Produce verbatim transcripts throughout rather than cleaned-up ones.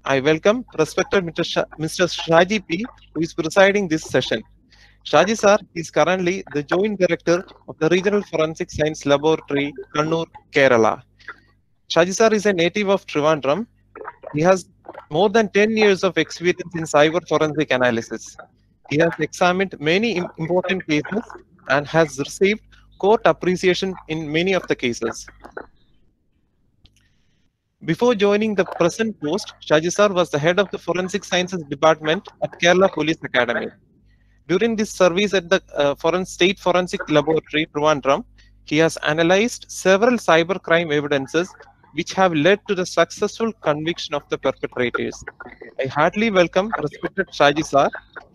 I welcome respected Mister Sha Mister Shaji P, who is presiding this session. Shaji sir is currently the Joint Director of the Regional Forensic Science Laboratory, Kannur, Kerala. Shaji sir is a native of Trivandrum. He has more than ten years of experience in cyber forensic analysis. He has examined many im- important cases and has received court appreciation in many of the cases. Before joining the present post, Shaji sir was the head of the Forensic Sciences Department at Kerala Police Academy. During this service at the uh, Foren- State Forensic Laboratory, Trivandrum, he has analyzed several cybercrime evidences which have led to the successful conviction of the perpetrators. I heartily welcome respected Shaji sir,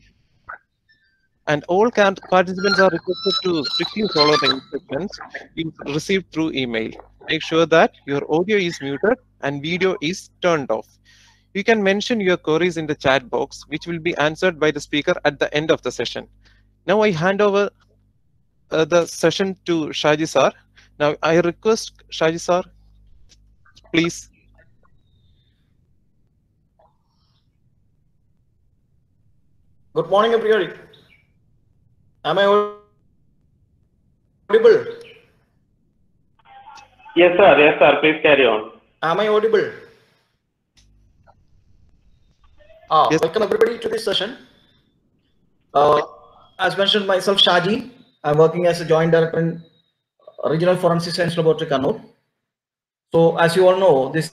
and all can- participants are requested to strictly follow the instructions you received through email. Make sure that your audio is muted and video is turned off. You can mention your queries in the chat box, which will be answered by the speaker at the end of the session. Now I hand over uh, the session to Shaji sir. Now I request Shaji sir, please. Good morning, everybody. Am I audible? Yes, sir. Yes, sir. Please carry on. Am I audible? Ah, Yes. welcome everybody to this session. Uh, as mentioned, myself Shaji. I'm working as a joint director in Regional Forensic Science Laboratory, Kannur. So, as you all know, this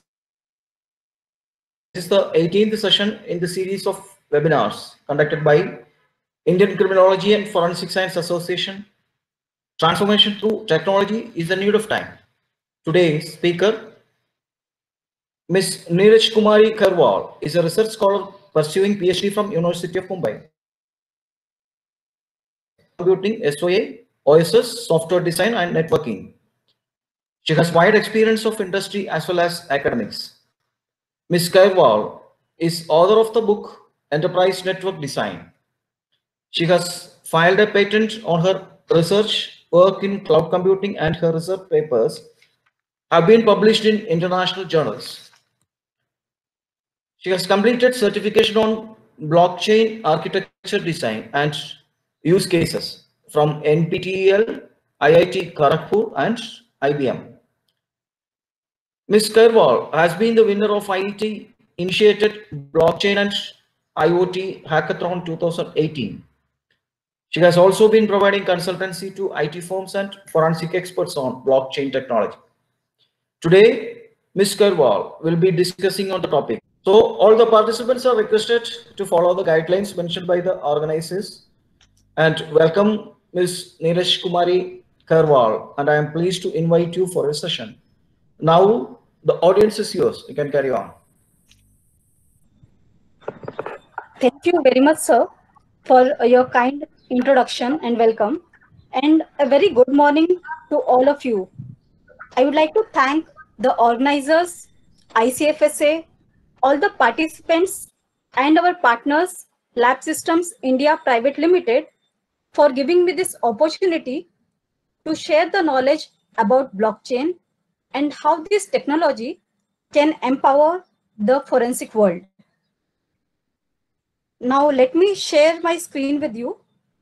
is the eighteenth session in the series of webinars conducted by Indian Criminology and Forensic Science Association. Transformation through technology is the need of time. Today's speaker, Miz Neeraj Kumari Karwal, is a research scholar pursuing PhD from University of Mumbai. Computing, S O A, O S S, software design and networking. She has wide experience of industry as well as academics. Miz Karwal is author of the book Enterprise Network Design. She has filed a patent on her research work in cloud computing, and her research papers have been published in international journals. She has completed certification on blockchain architecture design and use cases from N P T E L, I I T Kharagpur and I B M. Miz Karwal has been the winner of I I T initiated Blockchain and I O T Hackathon two thousand eighteen. She has also been providing consultancy to I T firms and forensic experts on blockchain technology. Today, Miz Karwal will be discussing on the topic. So all the participants are requested to follow the guidelines mentioned by the organizers, and welcome Miz Neeraj Kumari Karwal, and I am pleased to invite you for a session. Now the audience is yours. You can carry on. Thank you very much, sir, for your kind introduction and welcome. And a very good morning to all of you. I would like to thank the organizers, I C F S A, all the participants, and our partners, Lab Systems India Private Limited, for giving me this opportunity to share the knowledge about blockchain and how this technology can empower the forensic world. Now let me share my screen with you.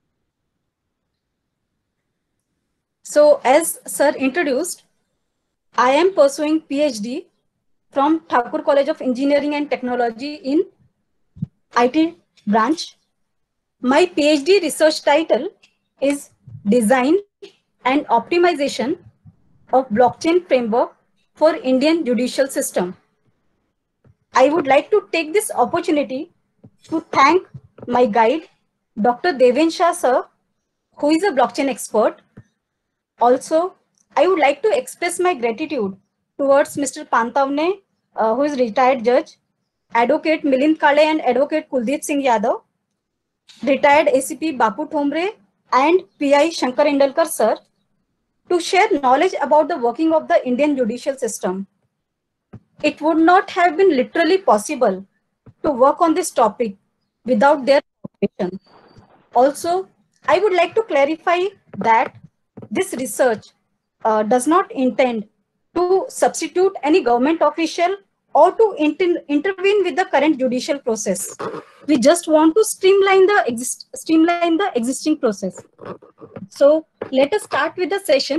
So as sir introduced, I am pursuing PhD from Thakur College of Engineering and Technology in I T branch. My PhD research title is Design and Optimization of Blockchain Framework for Indian Judicial System. I would like to take this opportunity to thank my guide, Doctor Deven Shah sir, who is a blockchain expert. Also, I would like to express my gratitude towards Mister Pantavne, uh, who is retired judge, Advocate Milind Kale and Advocate Kuldeep Singh Yadav, retired A C P Bapu Thomre and P I Shankar Indalkar sir, to share knowledge about the working of the Indian judicial system. It would not have been literally possible to work on this topic without their cooperation. Also, I would like to clarify that this research uh, does not intend to substitute any government official or to inter intervene with the current judicial process. We just want to streamline the exist streamline the existing process. So let us start with the session.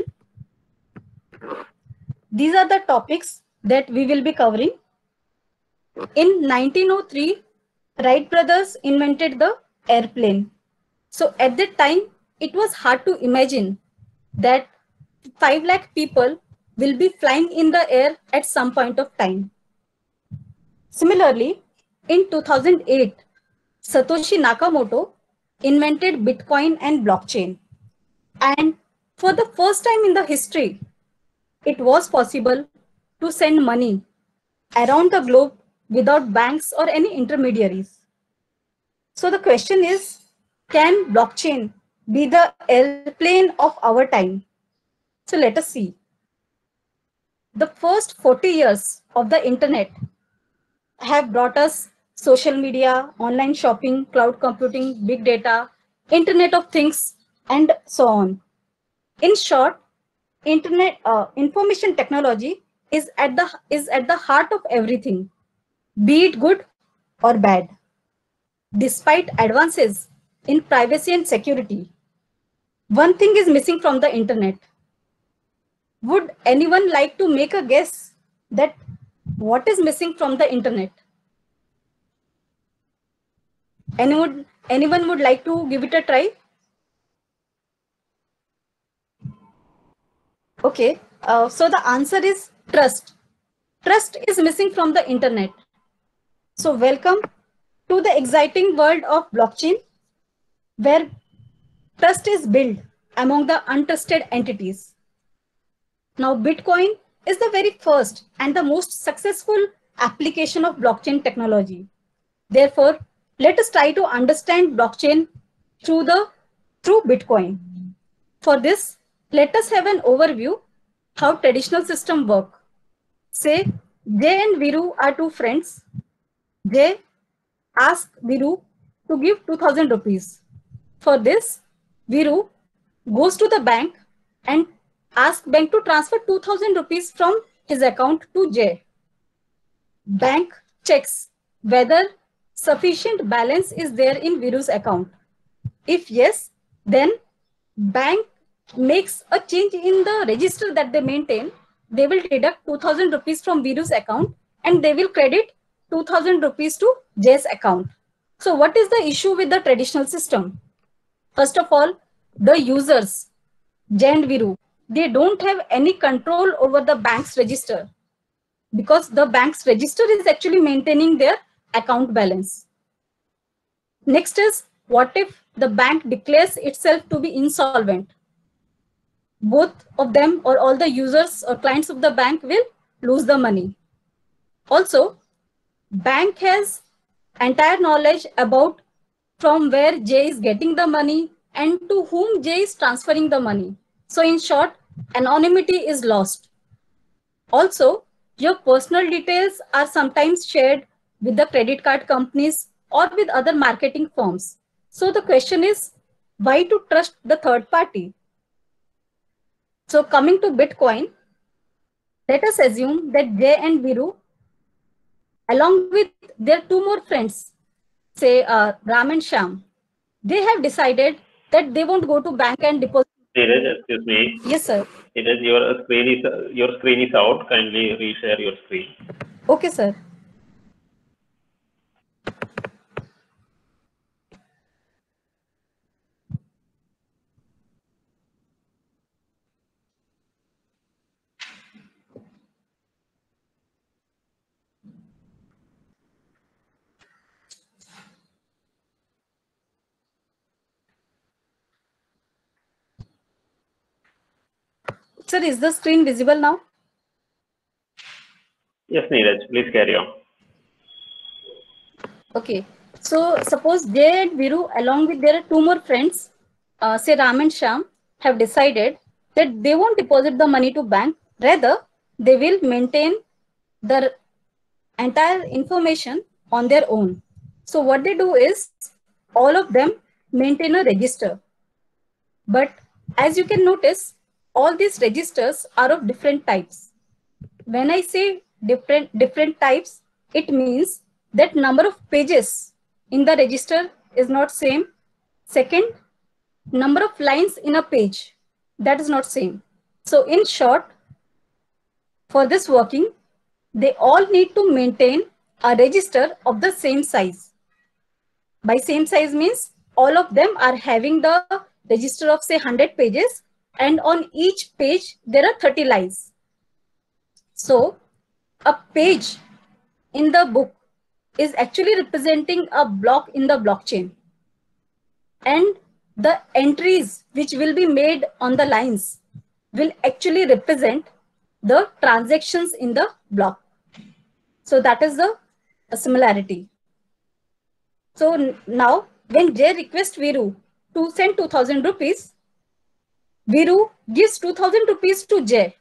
These are the topics that we will be covering. In nineteen oh three, Wright brothers invented the airplane. So at that time, it was hard to imagine that five lakh people will be flying in the air at some point of time. Similarly, in two thousand eight, Satoshi Nakamoto invented Bitcoin and blockchain. And for the first time in the history, it was possible to send money around the globe without banks or any intermediaries. So the question is, can blockchain be the airplane of our time? So let us see. The first forty years of the internet have brought us social media, online shopping, cloud computing, big data, Internet of Things, and so on. In short, internet uh, information technology is at the is at the heart of everything, be it good or bad. Despite advances in privacy and security, one thing is missing from the internet. Would anyone like to make a guess that what is missing from the internet? Anyone, anyone would like to give it a try? Okay, uh, so the answer is trust. Trust is missing from the internet. So welcome to the exciting world of blockchain, where trust is built among the untrusted entities. Now, Bitcoin is the very first and the most successful application of blockchain technology. Therefore, let us try to understand blockchain through the through Bitcoin. For this, let us have an overview how traditional systems work. Say Jay and Viru are two friends. Jay asks Viru to give two thousand rupees. For this, Viru goes to the bank and asks bank to transfer two thousand rupees from his account to Jay. Bank checks whether sufficient balance is there in Viru's account. If yes, then bank makes a change in the register that they maintain. They will deduct two thousand rupees from Viru's account and they will credit two thousand rupees to Jay's account. So what is the issue with the traditional system? First of all, the users, Jay and Viru, they don't have any control over the bank's register because the bank's register is actually maintaining their account balance. Next is, what if the bank declares itself to be insolvent? Both of them or all the users or clients of the bank will lose the money. Also, bank has entire knowledge about from where Jay is getting the money and to whom Jay is transferring the money. So in short, anonymity is lost. Also, your personal details are sometimes shared with the credit card companies or with other marketing firms. So the question is, why to trust the third party? So coming to Bitcoin, let us assume that Jay and Viru, along with their two more friends, say uh, Ram and Shyam, they have decided that they won't go to bank and deposit. Neeraj, excuse me. Yes, sir. Neeraj, your screen is your screen is out. Kindly reshare your screen. Okay, sir. Sir, is the screen visible now? Yes, Neeraj, please carry on. Okay. So suppose Jay and Viru, along with their two more friends, uh, say Ram and Shyam, have decided that they won't deposit the money to bank. Rather, they will maintain the entire information on their own. So what they do is, all of them maintain a register. But as you can notice, all these registers are of different types. When I say different, different types, it means that number of pages in the register is not same. Second, number of lines in a page, that is not same. So in short, for this working, they all need to maintain a register of the same size. By same size means all of them are having the register of say one hundred pages, and on each page there are thirty lines. So a page in the book is actually representing a block in the blockchain, and the entries which will be made on the lines will actually represent the transactions in the block. So that is the similarity. So now when Jay requests Viru to send two thousand rupees, Viru gives two thousand rupees to Jay.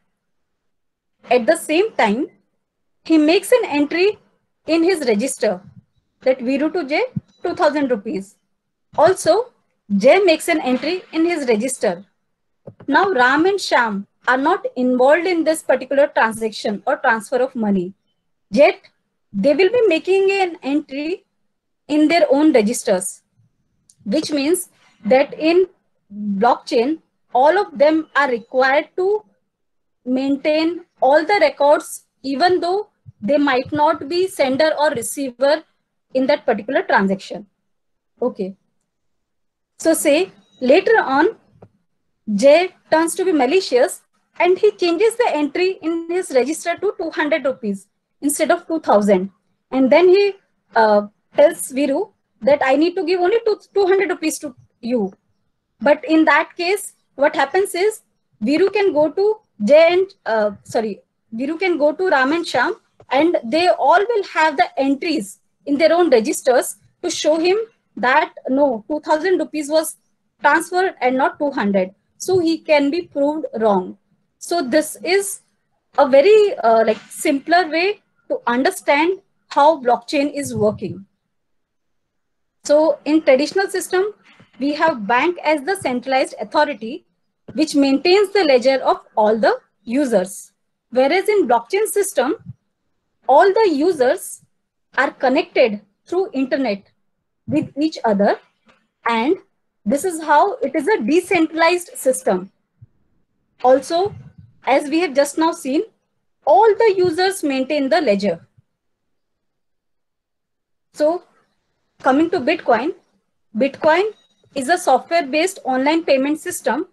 At the same time, he makes an entry in his register that Viru to Jay two thousand rupees. Also, Jay makes an entry in his register. Now Ram and Shyam are not involved in this particular transaction or transfer of money. Yet they will be making an entry in their own registers, which means that in blockchain, all of them are required to maintain all the records, even though they might not be sender or receiver in that particular transaction. Okay. So say later on, Jay turns to be malicious and he changes the entry in his register to two hundred rupees instead of two thousand. And then he uh, tells Viru that I need to give only two hundred rupees to you. But in that case, what happens is Viru can go to Jay and, uh, sorry, Viru can go to Ram and Shyam, and they all will have the entries in their own registers to show him that no, two thousand rupees was transferred and not two hundred. So he can be proved wrong. So this is a very uh, like simpler way to understand how blockchain is working. So in traditional system, we have bank as the centralized authority which maintains the ledger of all the users. Whereas in blockchain system, all the users are connected through internet with each other, and this is how it is a decentralized system. Also, as we have just now seen, all the users maintain the ledger. So coming to Bitcoin, Bitcoin is a software-based online payment system.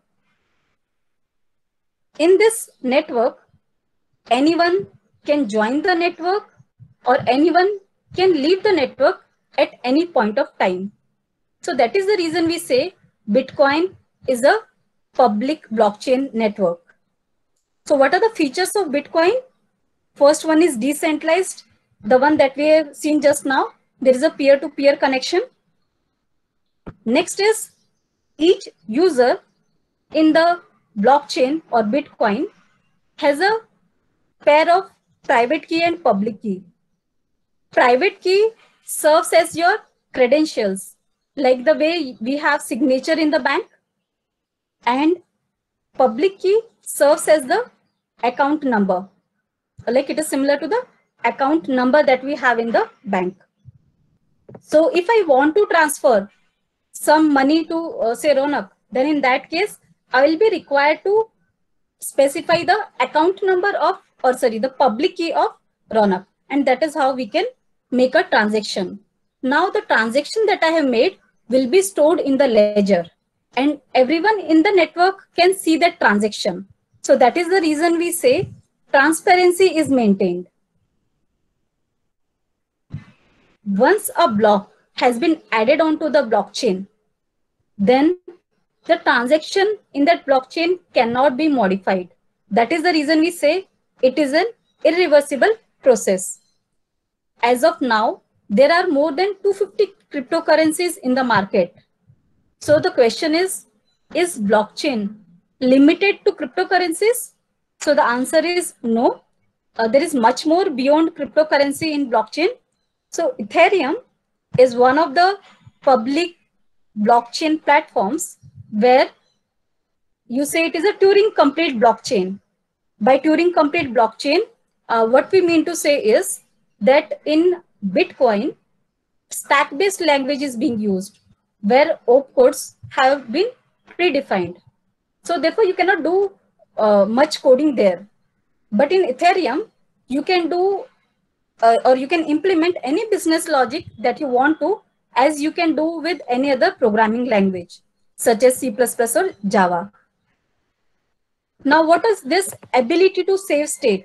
In this network, anyone can join the network or anyone can leave the network at any point of time. So that is the reason we say Bitcoin is a public blockchain network. So what are the features of Bitcoin? First one is decentralized, the one that we have seen just now. There is a peer-to-peer connection. Next is each user in the blockchain or Bitcoin has a pair of private key and public key. Private key serves as your credentials, like the way we have signature in the bank, and public key serves as the account number, like it is similar to the account number that we have in the bank. So if I want to transfer some money to uh, say Ronak, then in that case, I will be required to specify the account number of, or sorry, the public key of Ronak. And that is how we can make a transaction. Now the transaction that I have made will be stored in the ledger, and everyone in the network can see that transaction. So that is the reason we say transparency is maintained. Once a block has been added onto the blockchain, then the transaction in that blockchain cannot be modified. That is the reason we say it is an irreversible process. As of now, there are more than two hundred fifty cryptocurrencies in the market. So the question is, is blockchain limited to cryptocurrencies? So the answer is no. Uh, there is much more beyond cryptocurrency in blockchain. So Ethereum is one of the public blockchain platforms where you say it is a Turing complete blockchain. By Turing complete blockchain, uh, what we mean to say is that in Bitcoin, stack-based language is being used, where opcodes have been predefined. So therefore, you cannot do uh, much coding there. But in Ethereum, you can do uh, or you can implement any business logic that you want to, as you can do with any other programming language, such as C plus plus or Java. Now, what is this ability to save state?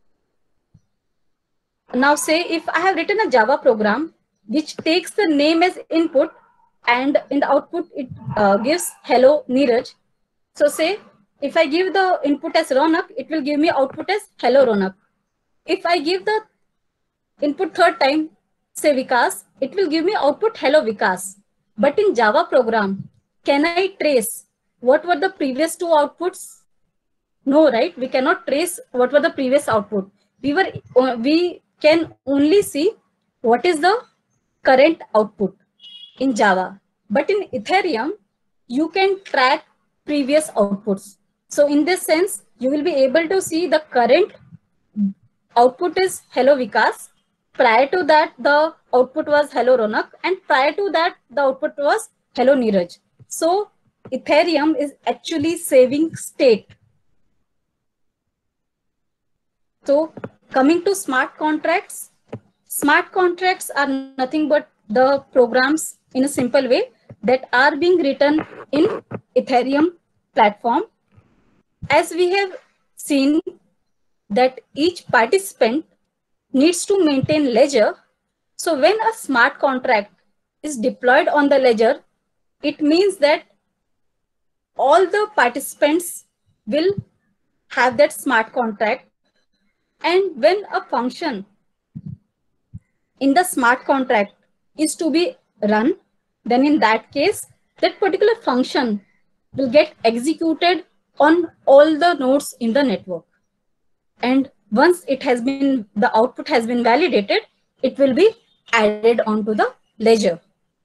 Now, say if I have written a Java program which takes the name as input and in the output it uh, gives hello Neeraj. So say if I give the input as Ronak, it will give me output as hello Ronak. If I give the input third time, say Vikas, it will give me output hello Vikas. But in Java program, can I trace what were the previous two outputs? No, right? We cannot trace what were the previous output. We were uh, we can only see what is the current output in Java. But in Ethereum, you can track previous outputs. So in this sense, you will be able to see the current output is hello Vikas. Prior to that, the output was hello Ronak, and prior to that, the output was hello Neeraj. So Ethereum is actually saving state. So coming to smart contracts, smart contracts are nothing but the programs in a simple way that are being written in Ethereum platform. As we have seen that each participant needs to maintain ledger. So when a smart contract is deployed on the ledger, it means that all the participants will have that smart contract. And when a function in the smart contract is to be run, then in that case, that particular function will get executed on all the nodes in the network. And once it has been, the output has been validated, it will be added onto the ledger.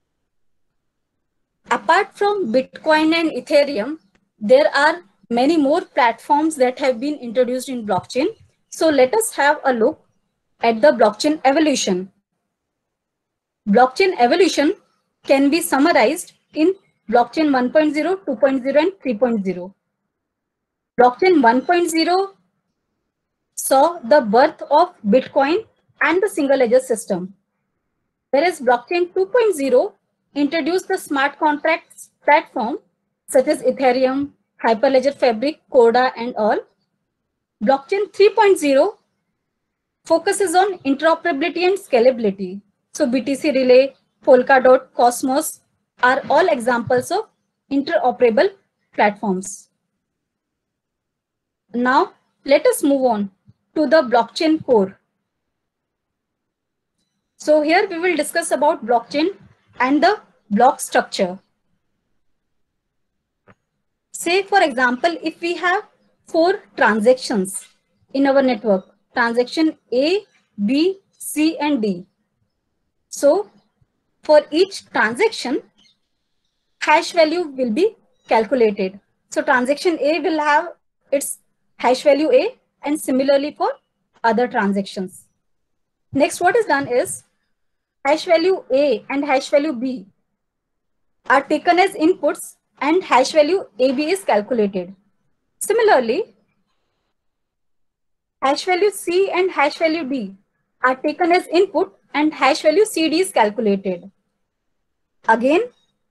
Apart from Bitcoin and Ethereum, there are many more platforms that have been introduced in blockchain. So let us have a look at the blockchain evolution. Blockchain evolution can be summarized in blockchain one point zero, two point zero, and three point zero. Blockchain one point zero saw the birth of Bitcoin and the single ledger system, whereas blockchain two point zero introduced the smart contracts platform such as Ethereum, Hyperledger Fabric, Corda, and all. Blockchain three point zero focuses on interoperability and scalability. So B T C Relay, Polkadot, Cosmos are all examples of interoperable platforms. Now, let us move on to the blockchain core. So here we will discuss about blockchain and the block structure. Say, for example, if we have four transactions in our network, transaction A, B, C, and D. So for each transaction, hash value will be calculated. So transaction A will have its hash value A, and similarly for other transactions. Next, what is done is hash value A and hash value B are taken as inputs and hash value A B is calculated. Similarly, hash value C and hash value D are taken as input and hash value C D is calculated. Again,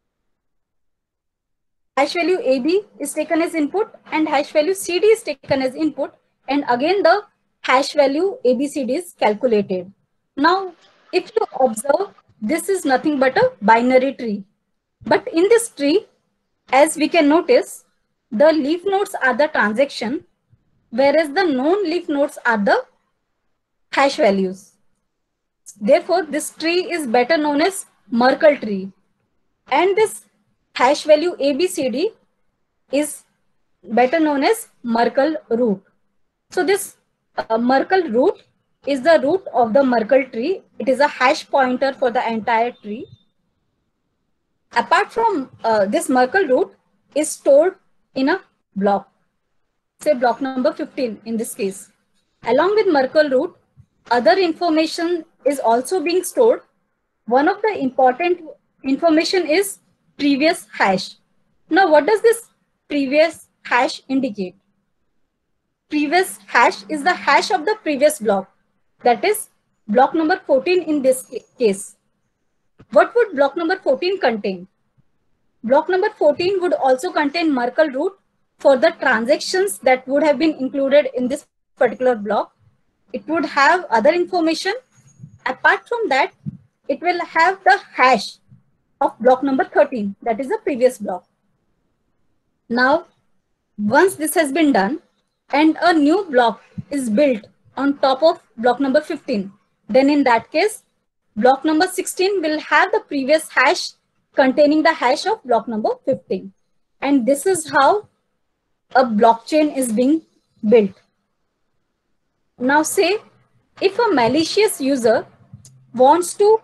hash value A B is taken as input and hash value C D is taken as input, and again the hash value A B C D is calculated. Now, if you observe, this is nothing but a binary tree. But in this tree, as we can notice, the leaf nodes are the transaction, whereas the non-leaf nodes are the hash values. Therefore, this tree is better known as Merkle tree. And this hash value A B C D is better known as Merkle root. So this uh, Merkle root is the root of the Merkle tree. It is a hash pointer for the entire tree. Apart from uh, this Merkle root is stored in a block, say block number fifteen in this case. Along with Merkle root, other information is also being stored. One of the important information is previous hash. Now, what does this previous hash indicate? Previous hash is the hash of the previous block. That is block number fourteen in this case. What would block number fourteen contain? Block number fourteen would also contain Merkle root for the transactions that would have been included in this particular block. It would have other information. Apart from that, it will have the hash of block number thirteen, that is the previous block. Now, once this has been done and a new block is built on top of block number fifteen, then in that case, block number sixteen will have the previous hash containing the hash of block number fifteen. And this is how a blockchain is being built. Now say, if a malicious user wants to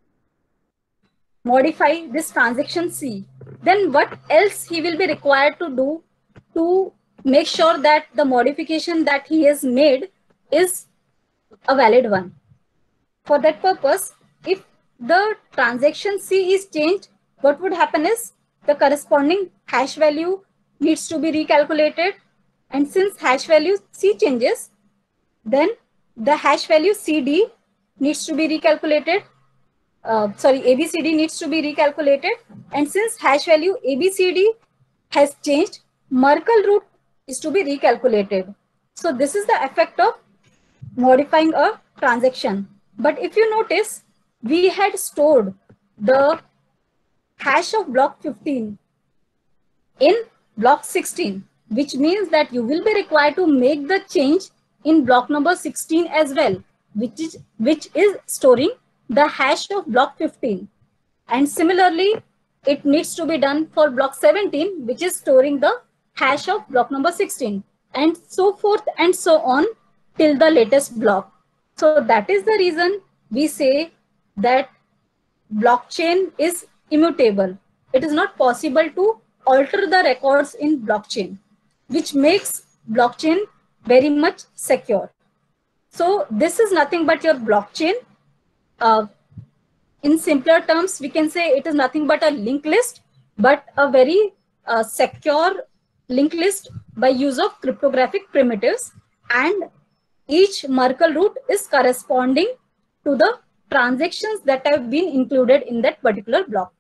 modify this transaction C, then what else he will be required to do to make sure that the modification that he has made is a valid one? For that purpose, if the transaction C is changed, what would happen is the corresponding hash value needs to be recalculated. And since hash value C changes, then the hash value C D needs to be recalculated. Uh, sorry, A B C D needs to be recalculated. And since hash value A B C D has changed, Merkle root is to be recalculated. So this is the effect of modifying a transaction. But if you notice, we had stored the hash of block fifteen in block sixteen, which means that you will be required to make the change in block number sixteen as well, which is which is storing the hash of block fifteen. And similarly, it needs to be done for block seventeen, which is storing the hash of block number sixteen, and so forth and so on till the latest block. So that is the reason we say that blockchain is immutable. It is not possible to alter the records in blockchain, which makes blockchain very much secure. So this is nothing but your blockchain. Uh, in simpler terms, we can say it is nothing but a linked list, but a very uh, secure linked list by use of cryptographic primitives, and each Merkle root is corresponding to the transactions that have been included in that particular block.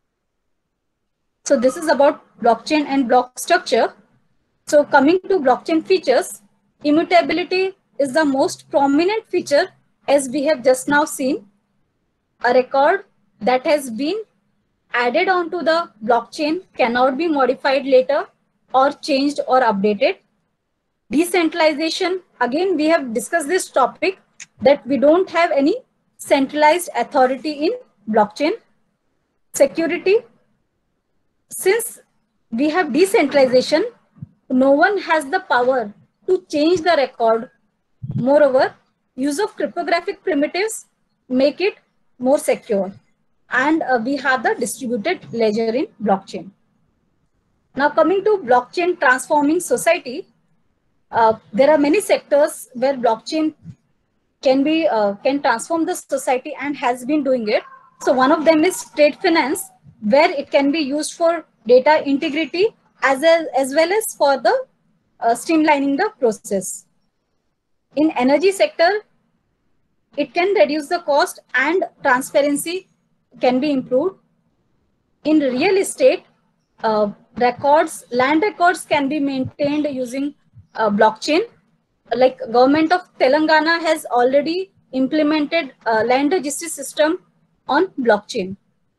So this is about blockchain and block structure. So coming to blockchain features, immutability is the most prominent feature, as we have just now seen. A record that has been added onto the blockchain cannot be modified later or changed or updated. Decentralization, again, we have discussed this topic that we don't have any centralized authority in blockchain. Security, since we have decentralization, no one has the power to change the record. Moreover, use of cryptographic primitives make it more secure. And uh, we have the distributed ledger in blockchain. Now coming to blockchain transforming society, uh, there are many sectors where blockchain can be uh, can transform the society and has been doing it. So one of them is trade finance, where it can be used for data integrity as well as, well as for the uh, streamlining the process. In energy sector, it can reduce the cost and transparency can be improved. In real estate, uh, records, land records can be maintained using uh, blockchain. Like government of Telangana has already implemented a land registry system on blockchain.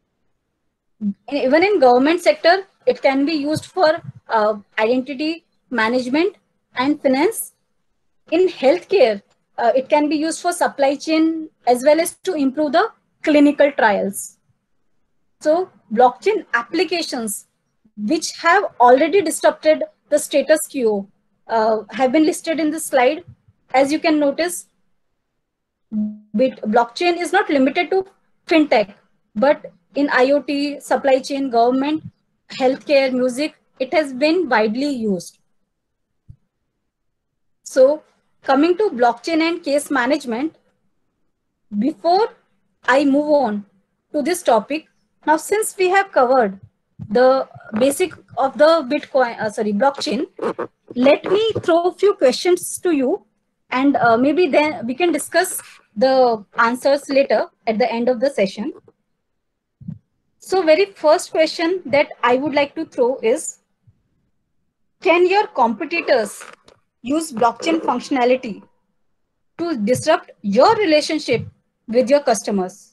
Even in government sector, it can be used for uh, identity management and finance. In healthcare, uh, it can be used for supply chain as well as to improve the clinical trials. So blockchain applications which have already disrupted the status quo uh, have been listed in the slide. As you can notice, blockchain is not limited to fintech, but in IoT, supply chain, government, healthcare, music, it has been widely used. So coming to blockchain and case management, before I move on to this topic, now since we have covered the basic of the Bitcoin, uh, sorry, blockchain, let me throw a few questions to you, and uh, maybe then we can discuss the answers later at the end of the session. So very first question that I would like to throw is, can your competitors use blockchain functionality to disrupt your relationship with your customers?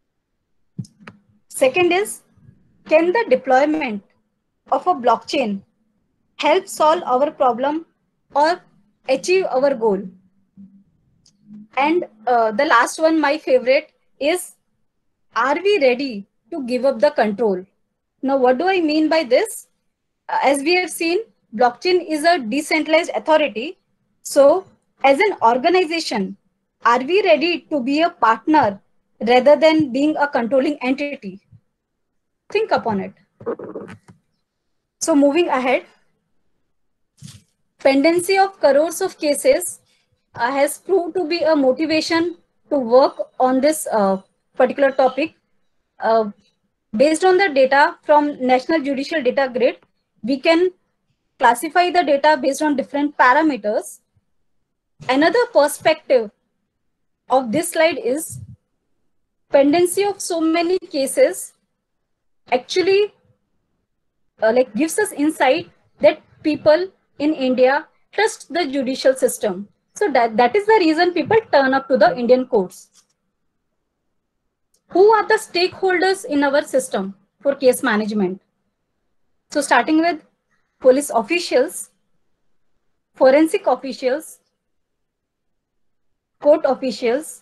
Second is, can the deployment of a blockchain help solve our problem or achieve our goal? And uh, the last one, my favorite, is, are we ready to give up the control? Now, what do I mean by this? Uh, as we have seen, blockchain is a decentralized authority. So as an organization, are we ready to be a partner rather than being a controlling entity? Think upon it. So moving ahead, pendency of crores of cases uh, has proved to be a motivation to work on this uh, particular topic. Uh, based on the data from National Judicial Data Grid, we can classify the data based on different parameters. Another perspective of this slide is pendency of so many cases actually uh, like gives us insight that people in India trust the judicial system. So that, that is the reason people turn up to the Indian courts. Who are the stakeholders in our system for case management? So starting with police officials, forensic officials, court officials,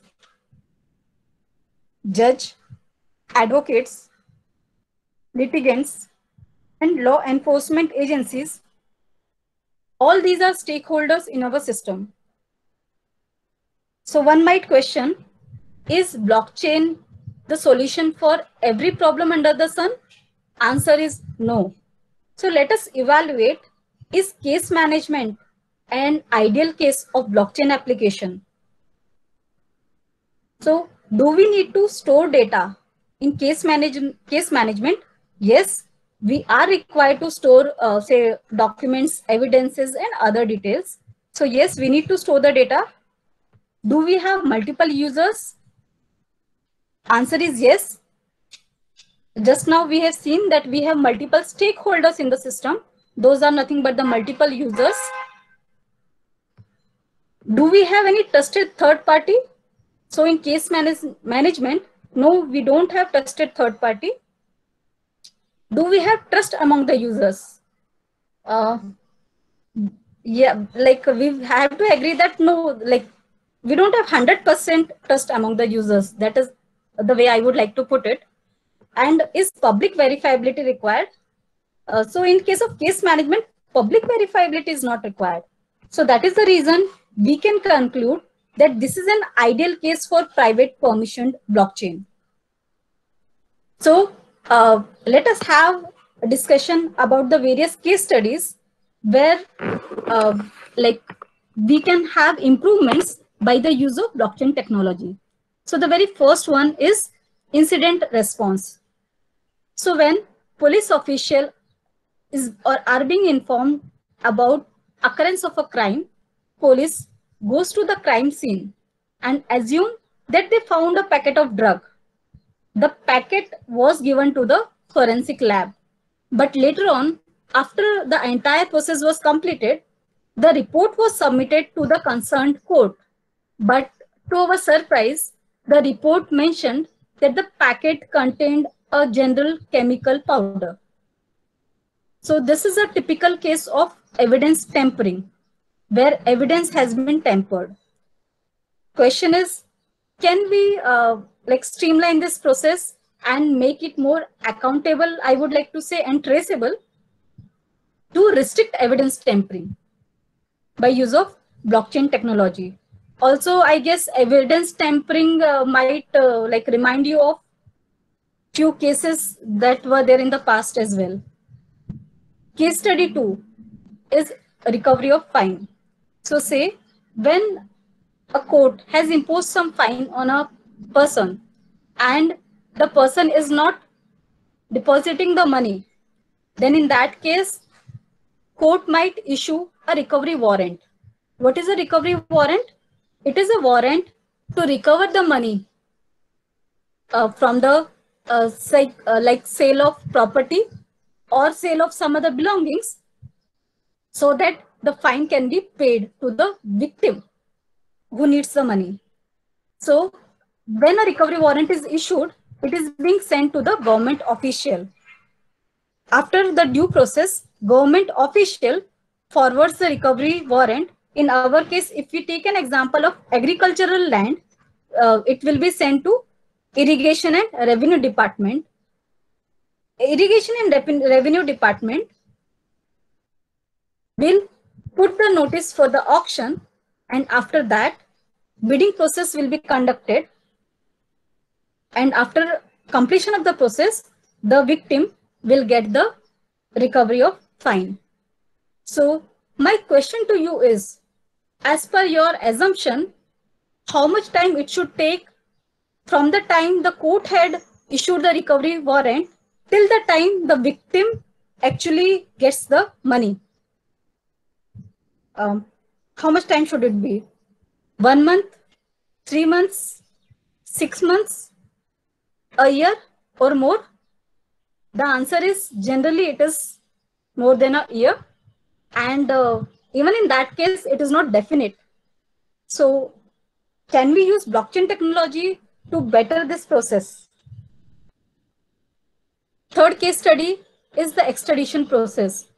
judge, advocates, litigants, and law enforcement agencies. All these are stakeholders in our system. So one might question, is blockchain the solution for every problem under the sun? Answer is no. So let us evaluate, is case management an ideal case of blockchain application? So do we need to store data in case, manage case management? Yes, we are required to store, uh, say, documents, evidences, and other details. So yes, we need to store the data. Do we have multiple users? Answer is yes. Just now we have seen that we have multiple stakeholders in the system. Those are nothing but the multiple users. Do we have any trusted third party? So in case manage management, no, we don't have trusted third party. Do we have trust among the users? Uh, yeah, like we have to agree that no, like we don't have one hundred percent trust among the users. That is the way I would like to put it. And is public verifiability required? Uh, so in case of case management, public verifiability is not required. So that is the reason we can conclude that this is an ideal case for private permissioned blockchain. So uh, let us have a discussion about the various case studies where uh, like we can have improvements by the use of blockchain technology. So the very first one is incident response. So when police official is or are being informed about occurrence of a crime, police goes to the crime scene and assume that they found a packet of drug. The packet was given to the forensic lab, but later on, after the entire process was completed, the report was submitted to the concerned court. But to our surprise, the report mentioned that the packet contained a general chemical powder. So this is a typical case of evidence tampering, where evidence has been tampered. Question is, can we uh, like streamline this process and make it more accountable, I would like to say, and traceable, to restrict evidence tampering by use of blockchain technology? Also, I guess evidence tampering uh, might uh, like remind you of few cases that were there in the past as well. Case study two is recovery of fine. So say when a court has imposed some fine on a person and the person is not depositing the money, then in that case, court might issue a recovery warrant. What is a recovery warrant? It is a warrant to recover the money uh, from the uh, say, uh, like sale of property or sale of some other belongings, so that the fine can be paid to the victim who needs the money. So when a recovery warrant is issued, it is being sent to the government official. After the due process, government official forwards the recovery warrant. In our case, if we take an example of agricultural land, uh, it will be sent to Irrigation and Revenue Department. Irrigation and Revenue Department will put the notice for the auction, and after that, bidding process will be conducted. And after completion of the process, the victim will get the recovery of fine. So my question to you is, as per your assumption, how much time it should take from the time the court had issued the recovery warrant till the time the victim actually gets the money? Um, how much time should it be? One month, three months, six months, a year or more? The answer is generally it is more than a year. And uh, even in that case, it is not definite. So can we use blockchain technology to better this process? Third case study is the extradition process.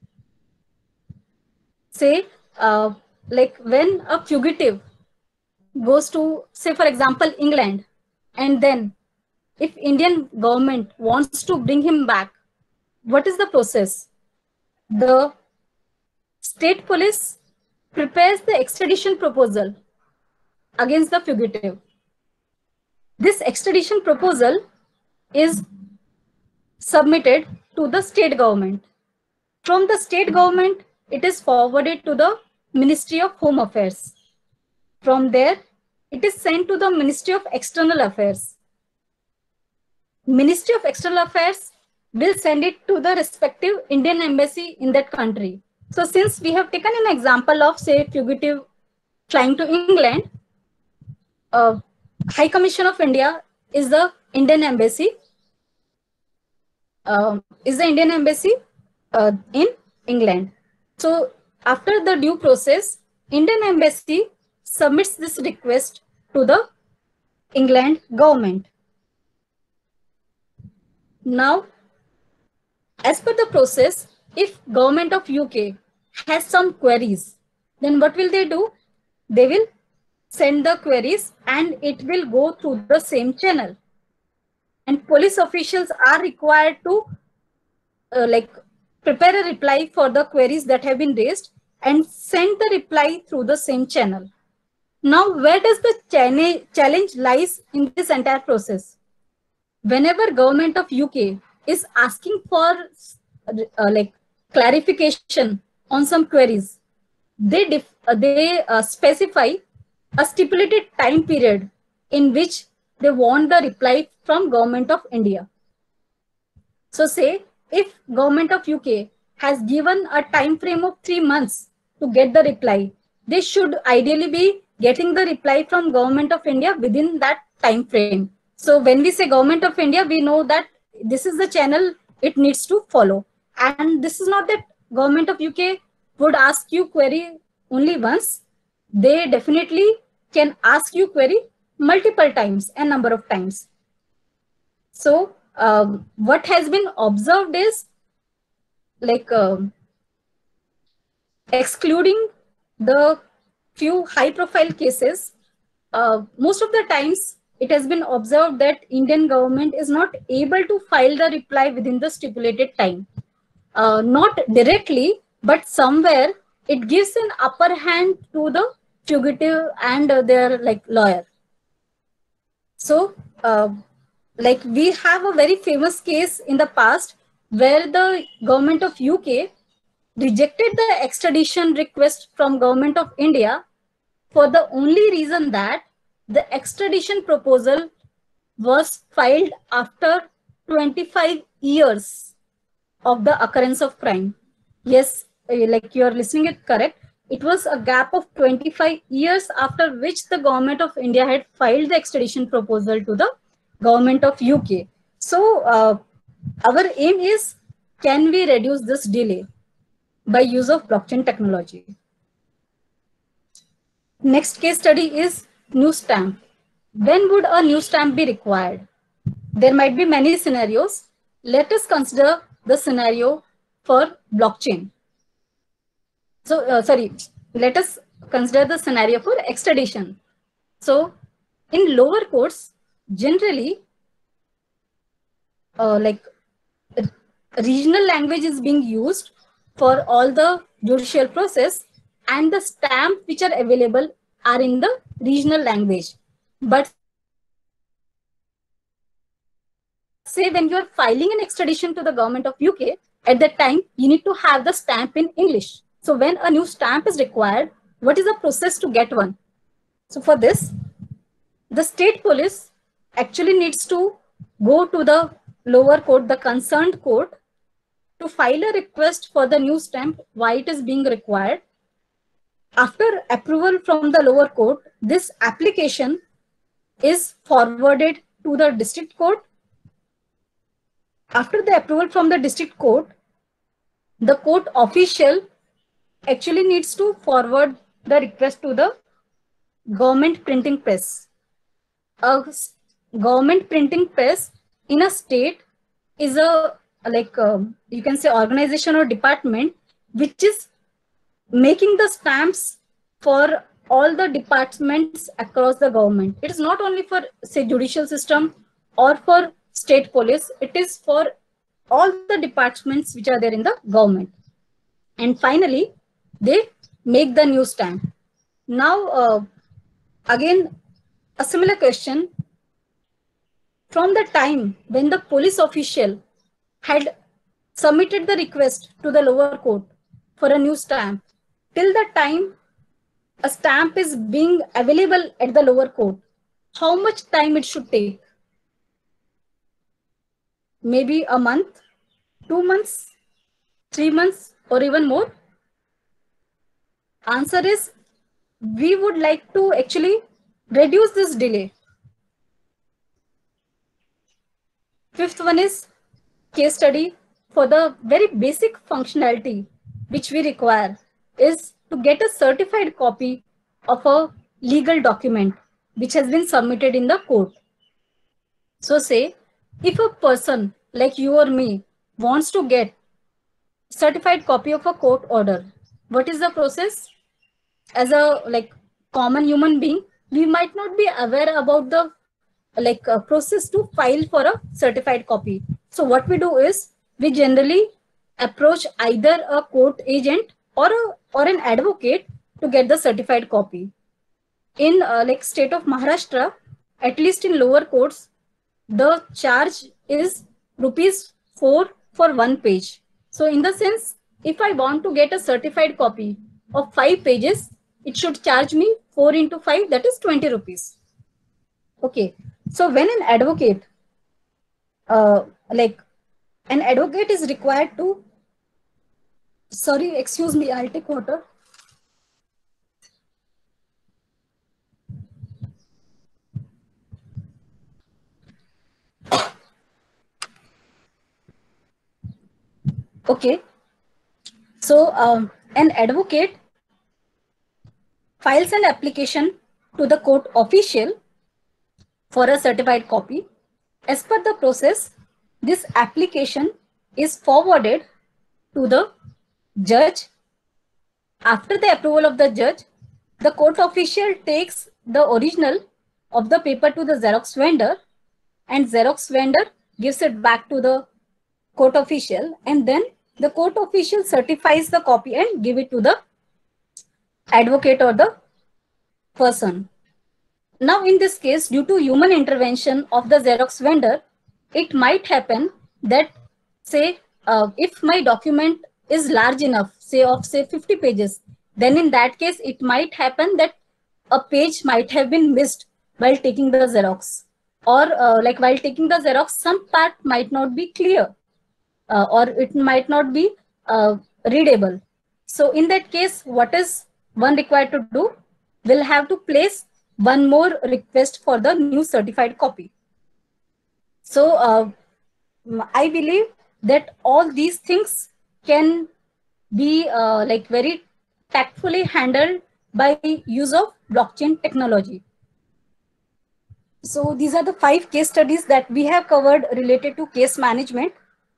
Say, uh, like when a fugitive goes to, say, for example, England, and then if Indian government wants to bring him back, what is the process? The state police prepares the extradition proposal against the fugitive. This extradition proposal is submitted to the state government. From the state government, it is forwarded to the Ministry of Home Affairs. From there, it is sent to the Ministry of External Affairs. Ministry of External Affairs will send it to the respective Indian embassy in that country. So since we have taken an example of, say, fugitive flying to England, uh, High Commission of India is the Indian embassy, uh, is the Indian embassy uh, in England. So after the due process, Indian embassy submits this request to the England government. Now, as per the process, if government of U K has some queries, then what will they do? They will send the queries and it will go through the same channel. And police officials are required to uh, like prepare a reply for the queries that have been raised and send the reply through the same channel. Now, where does the challenge lies in this entire process? Whenever government of U K is asking for uh, like clarification on some queries, they dif uh, they uh, specify a stipulated time period in which they want the reply from government of India. So say if government of U K has given a time frame of three months to get the reply, they should ideally be getting the reply from government of India within that time frame. So when we say government of India, we know that this is the channel it needs to follow. And this is not that government of U K would ask you query only once. They definitely can ask you query multiple times, a number of times. So um, what has been observed is like uh, excluding the few high profile cases, uh, most of the times it has been observed that Indian government is not able to file the reply within the stipulated time. Uh, not directly, but somewhere it gives an upper hand to the fugitive and uh, their like lawyer. So uh, like we have a very famous case in the past where the government of U K rejected the extradition request from government of India for the only reason that the extradition proposal was filed after twenty-five years of the occurrence of crime. Yes, like you're listening it correct. It was a gap of twenty-five years after which the government of India had filed the extradition proposal to the government of U K. So uh, our aim is, can we reduce this delay by use of blockchain technology? Next case study is new stamp. When would a new stamp be required? There might be many scenarios. Let us consider the scenario for blockchain. So, uh, sorry, let us consider the scenario for extradition. So, in lower courts, generally, uh, like regional language is being used for all the judicial process, and the stamps which are available are in the regional language. But say when you are filing an extradition to the government of U K, at that time, you need to have the stamp in English. So when a new stamp is required, what is the process to get one? So for this, the state police actually needs to go to the lower court, the concerned court, to file a request for the new stamp, why it is being required. After approval from the lower court, this application is forwarded to the district court. After the approval from the district court, the court official actually needs to forward the request to the government printing press. A government printing press in a state is a, like a, you can say, organization or department which is making the stamps for all the departments across the government. It is not only for, say, judicial system or for state police, it is for all the departments which are there in the government. And finally, they make the new stamp. Now, uh, again, a similar question. From the time when the police official had submitted the request to the lower court for a new stamp, till the time a stamp is being available at the lower court, how much time it should take? Maybe a month, two months, three months, or even more? Answer is, we would like to actually reduce this delay. Fifth one is case study for the very basic functionality which we require is to get a certified copy of a legal document which has been submitted in the court. So say, if a person like you or me wants to get certified copy of a court order, what is the process? As a like common human being, we might not be aware about the like uh, process to file for a certified copy. So what we do is, we generally approach either a court agent or a, or an advocate to get the certified copy. In uh, like state of Maharashtra, at least in lower courts, the charge is rupees four for one page. So in the sense, if I want to get a certified copy of five pages, it should charge me four into five, that is twenty rupees. Okay. So when an advocate, uh, like an advocate is required to, sorry, excuse me, I'll take water. Okay. So um, an advocate files an application to the court official for a certified copy. As per the process, this application is forwarded to the judge. After the approval of the judge, the court official takes the original of the paper to the Xerox vendor, and Xerox vendor gives it back to the court official, and then the court official certifies the copy and give it to the advocate or the person. Now, in this case, due to human intervention of the Xerox vendor, it might happen that, say, uh, if my document is large enough, say of say fifty pages, then in that case, it might happen that a page might have been missed while taking the Xerox, or uh, like while taking the Xerox, some part might not be clear, uh, or it might not be uh, readable. So in that case, what is one required to do? We'll have to place one more request for the new certified copy. So uh, I believe that all these things can be uh, like very tactfully handled by use of blockchain technology. So these are the five case studies that we have covered related to case management.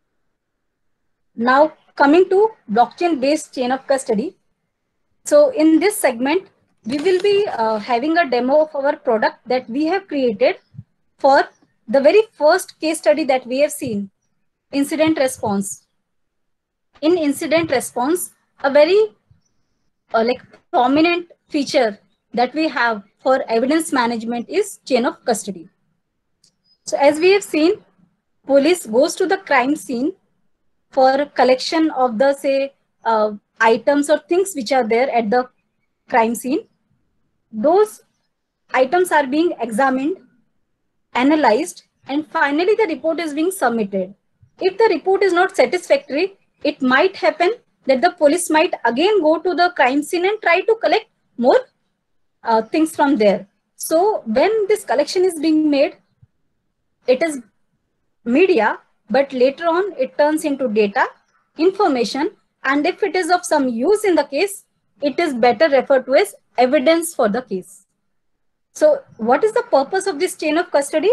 Now coming to blockchain based chain of custody. So in this segment, we will be uh, having a demo of our product that we have created for the very first case study that we have seen, incident response. In incident response, a very uh, like prominent feature that we have for evidence management is chain of custody. So as we have seen, police goes to the crime scene for collection of the say uh, items or things which are there at the crime scene. Those items are being examined, analyzed, and finally the report is being submitted. If the report is not satisfactory, it might happen that the police might again go to the crime scene and try to collect more uh, things from there. So when this collection is being made, it is media, but later on it turns into data, information, and if it is of some use in the case, it is better referred to as evidence for the case. So what is the purpose of this chain of custody?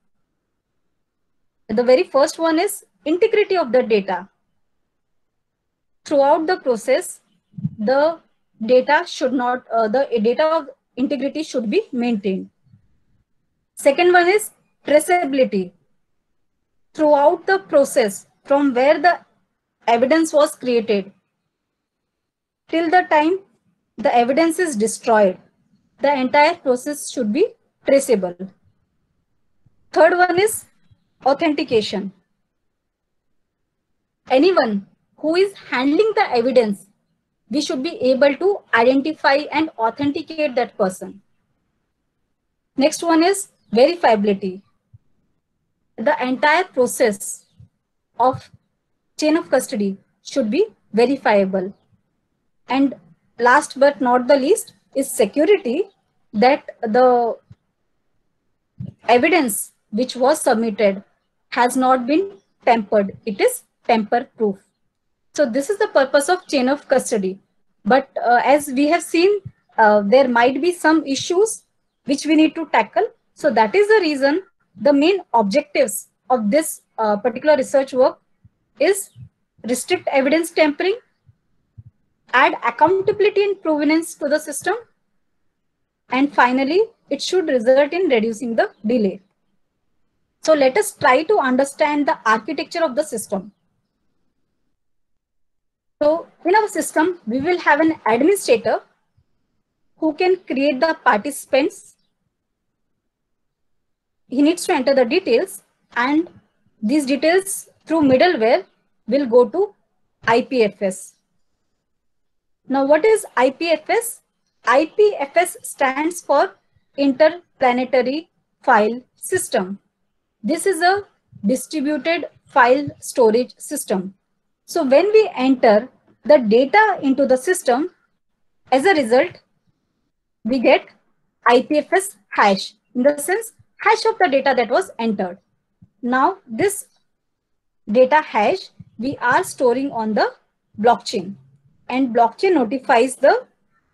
The very first one is integrity of the data. Throughout the process, the data should not, uh, the data of integrity should be maintained. Second one is traceability. Throughout the process, from where the evidence was created till the time the evidence is destroyed, the entire process should be traceable. Third one is authentication. Anyone who is handling the evidence, we should be able to identify and authenticate that person. Next one is verifiability. The entire process of chain of custody should be verifiable. And last but not the least is security, that the evidence which was submitted has not been tampered. It is tamper proof. So this is the purpose of chain of custody. But uh, as we have seen, uh, there might be some issues which we need to tackle. So that is the reason the main objectives of this uh, particular research work is restrict evidence tampering, add accountability and provenance to the system, and finally, it should result in reducing the delay. So let us try to understand the architecture of the system. So in our system, we will have an administrator who can create the participants. He needs to enter the details, and these details through middleware will go to I P F S. Now, what is I P F S? I P F S stands for Interplanetary File System. This is a distributed file storage system. So when we enter the data into the system, as a result, we get I P F S hash, in the sense hash of the data that was entered. Now this data hash we are storing on the blockchain, and blockchain notifies the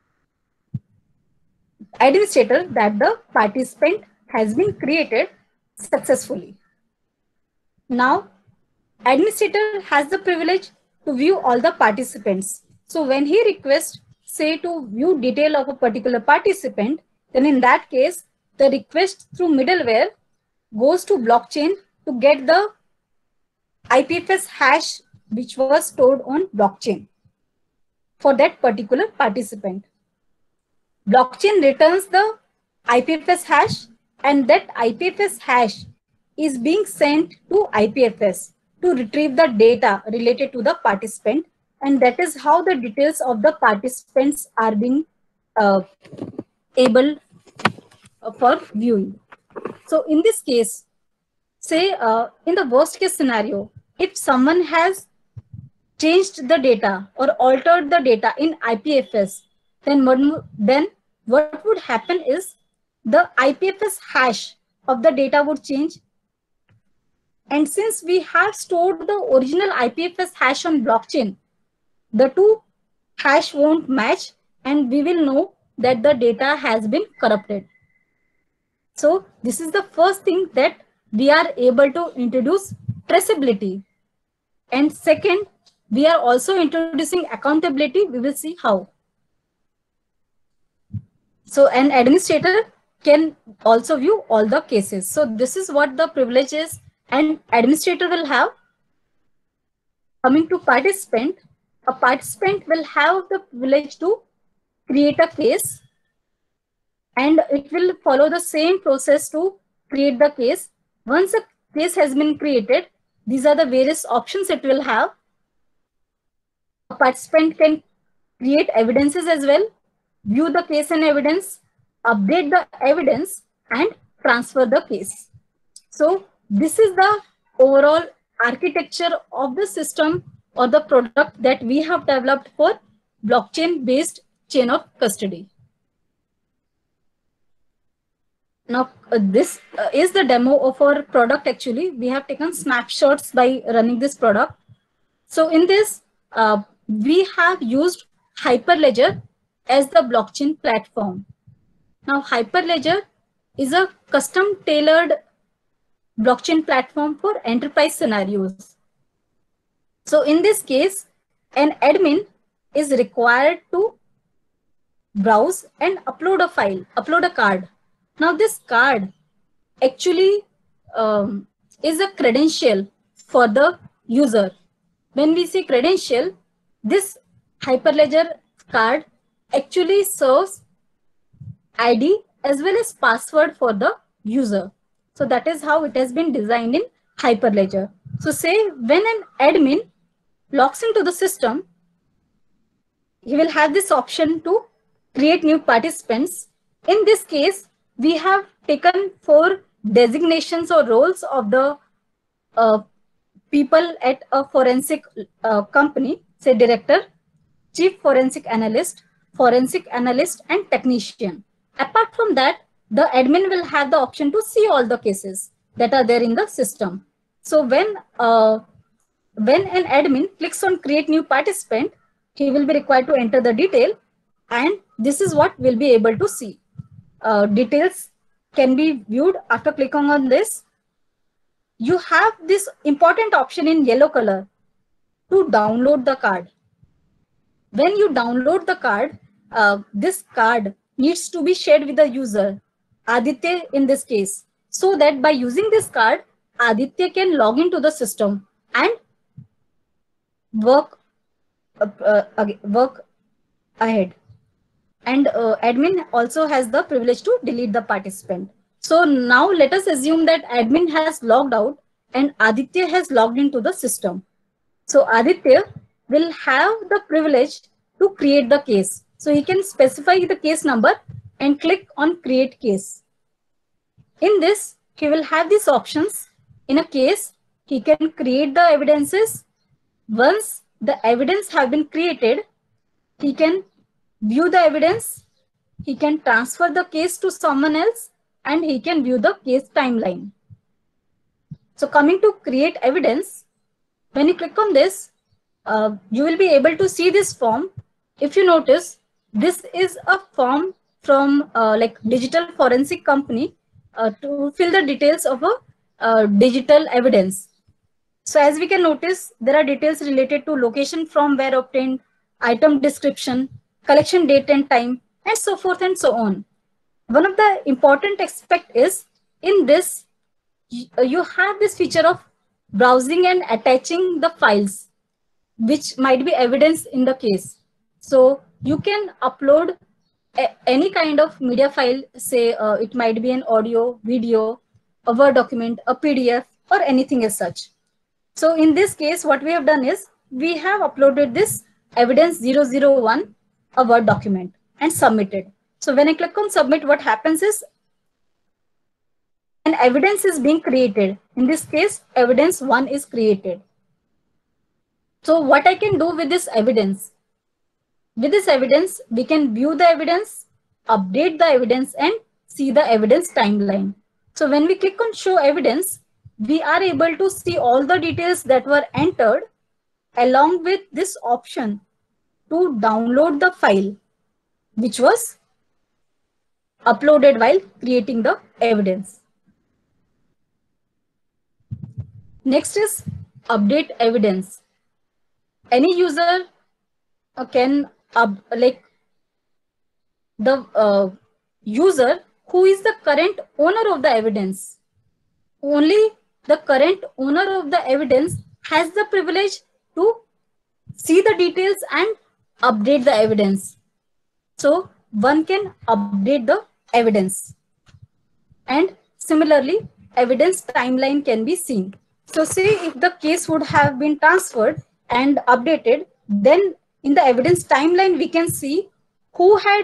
administrator that the participant has been created successfully. Now administrator has the privilege to view all the participants. So when he requests, say, to view detail of a particular participant, then in that case, the request through middleware goes to blockchain to get the I P F S hash which was stored on blockchain for that particular participant. Blockchain returns the I P F S hash, and that I P F S hash is being sent to I P F S to retrieve the data related to the participant, and that is how the details of the participants are being uh, able uh, for viewing. So in this case, say uh, in the worst case scenario, if someone has changed the data or altered the data in I P F S, then what, then what would happen is the I P F S hash of the data would change. And since we have stored the original I P F S hash on blockchain, the two hash won't match and we will know that the data has been corrupted. So this is the first thing that we are able to introduce traceability. And second, we are also introducing accountability. We will see how. So an administrator can also view all the cases. So this is what the privilege is, and administrator will have. Coming to participant, a participant will have the privilege to create a case, and it will follow the same process to create the case. Once a case has been created, these are the various options it will have. A participant can create evidences as well, view the case and evidence, update the evidence, and transfer the case. So this is the overall architecture of the system or the product that we have developed for blockchain-based chain of custody. Now, uh, this uh, is the demo of our product. Actually, we have taken snapshots by running this product. So in this, uh, we have used Hyperledger as the blockchain platform. Now, Hyperledger is a custom tailored blockchain platform for enterprise scenarios. So in this case, an admin is required to browse and upload a file, upload a card. Now this card actually um, is a credential for the user. When we say credential, this Hyperledger card actually serves I D as well as password for the user. So that is how it has been designed in Hyperledger. So say when an admin logs into the system, he will have this option to create new participants. In this case, we have taken four designations or roles of the uh, people at a forensic uh, company, say director, chief forensic analyst, forensic analyst, and technician. Apart from that, the admin will have the option to see all the cases that are there in the system. So when, uh, when an admin clicks on create new participant, he will be required to enter the detail, and this is what we'll be able to see. Uh, details can be viewed after clicking on this. You have this important option in yellow color to download the card. When you download the card, uh, this card needs to be shared with the user, Aditya in this case, so that by using this card, Aditya can log into the system and work, uh, uh, work ahead. And uh, admin also has the privilege to delete the participant. So now let us assume that admin has logged out and Aditya has logged into the system. So Aditya will have the privilege to create the case. So he can specify the case number and click on create case. In this, he will have these options. In a case, he can create the evidences. Once the evidence have been created, he can view the evidence, he can transfer the case to someone else, and he can view the case timeline. So coming to create evidence, when you click on this, uh, you will be able to see this form. If you notice, this is a form from uh, like digital forensic company uh, to fill the details of a uh, digital evidence. So as we can notice, there are details related to location from where obtained, item description, collection date and time, and so forth and so on. One of the important aspect is in this, you have this feature of browsing and attaching the files, which might be evidence in the case. So you can upload a, any kind of media file, say uh, it might be an audio, video, a Word document, a P D F, or anything as such. So in this case, what we have done is we have uploaded this evidence zero zero one, a Word document, and submitted. So when I click on submit, what happens is an evidence is being created. In this case, evidence one is created. So what I can do with this evidence? With this evidence, we can view the evidence, update the evidence, and see the evidence timeline. So when we click on show evidence, we are able to see all the details that were entered along with this option to download the file which was uploaded while creating the evidence. Next is update evidence. Any user uh, can up, like the uh, user who is the current owner of the evidence. Only the current owner of the evidence has the privilege to see the details and update the evidence. So one can update the evidence. And similarly, evidence timeline can be seen. So say if the case would have been transferred and updated, then in the evidence timeline, we can see who had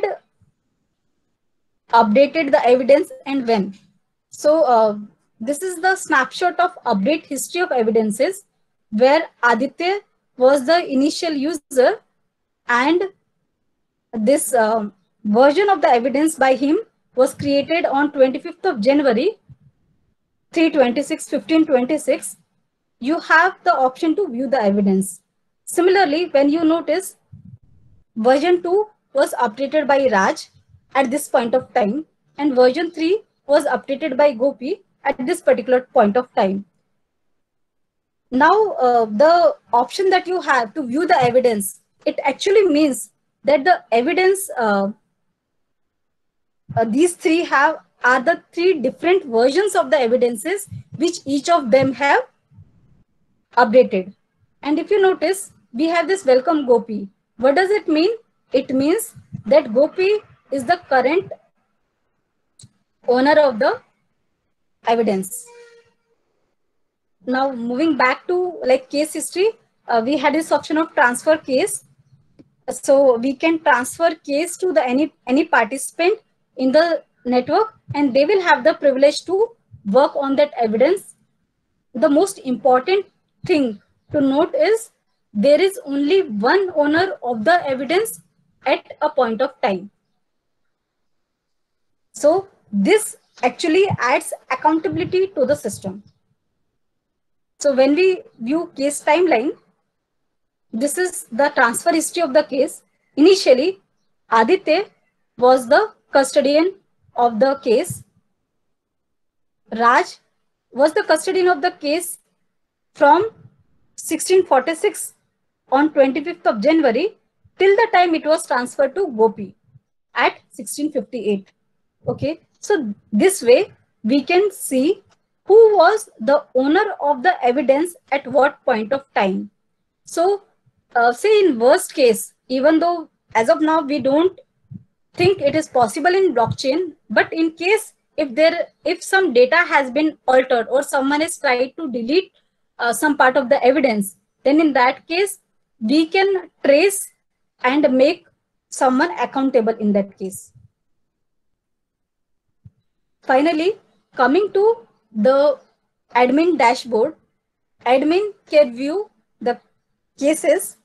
updated the evidence and when. So uh, this is the snapshot of update history of evidences, where Aditya was the initial user and this uh, version of the evidence by him was created on twenty-fifth of January, three twenty-six, fifteen twenty-six. You have the option to view the evidence. Similarly, when you notice version two was updated by Raj at this point of time, and version three was updated by Gopi at this particular point of time. Now, uh, the option that you have to view the evidence, it actually means that the evidence, uh, uh, these three have, are the three different versions of the evidences which each of them have updated. And if you notice, we have this welcome Gopi. What does it mean? It means that Gopi is the current owner of the evidence. Now moving back to like case history, uh, we had this option of transfer case. So we can transfer case to the any any participant in the network, and they will have the privilege to work on that evidence. The most important thing to note is there is only one owner of the evidence at a point of time. So this actually adds accountability to the system. So when we view case timeline, this is the transfer history of the case. Initially, Aditya was the custodian of the case. Raj was the custodian of the case from sixteen forty-six on twenty-fifth of January till the time it was transferred to Gopi at sixteen fifty-eight. Okay, so this way we can see who was the owner of the evidence at what point of time. So uh, say in worst case, even though as of now we don't think it is possible in blockchain, but in case if there if some data has been altered or someone has tried to delete uh, some part of the evidence, then in that case we can trace and make someone accountable in that case. Finally, coming to the admin dashboard, admin can view the cases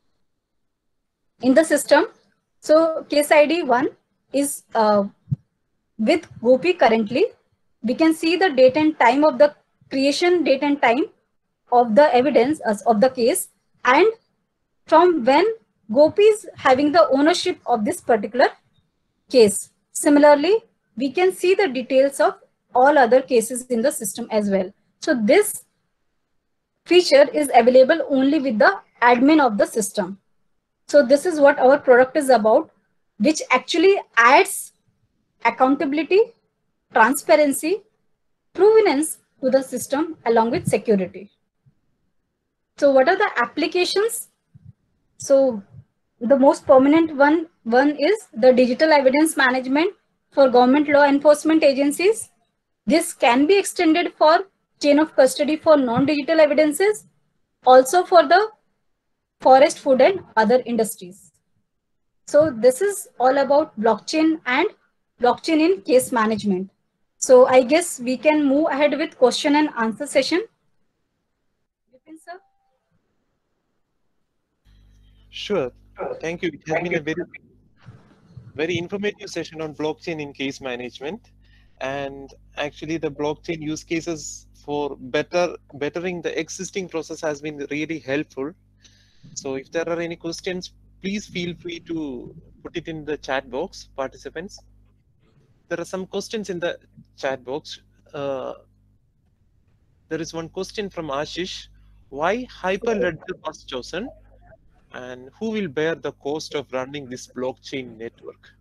in the system. So case I D one is uh, with Gopi currently. We can see the date and time of the creation, date and time of the evidence as of the case, and from when Gopi is having the ownership of this particular case. Similarly, we can see the details of all other cases in the system as well. So this feature is available only with the admin of the system. So this is what our product is about, which actually adds accountability, transparency, provenance to the system along with security. So what are the applications? So the most prominent one, one is the digital evidence management for government law enforcement agencies. This can be extended for chain of custody for non-digital evidences, also for the forest, food and other industries. So this is all about blockchain and blockchain in case management. So I guess we can move ahead with question and answer session. Vipin sir? Sure. Thank you. It has been a very, very informative session on blockchain in case management. And actually the blockchain use cases for better bettering the existing process has been really helpful. So if there are any questions, please feel free to put it in the chat box, participants. There are some questions in the chat box. Uh, there is one question from Ashish. Why Hyperledger was chosen? And who will bear the cost of running this blockchain network?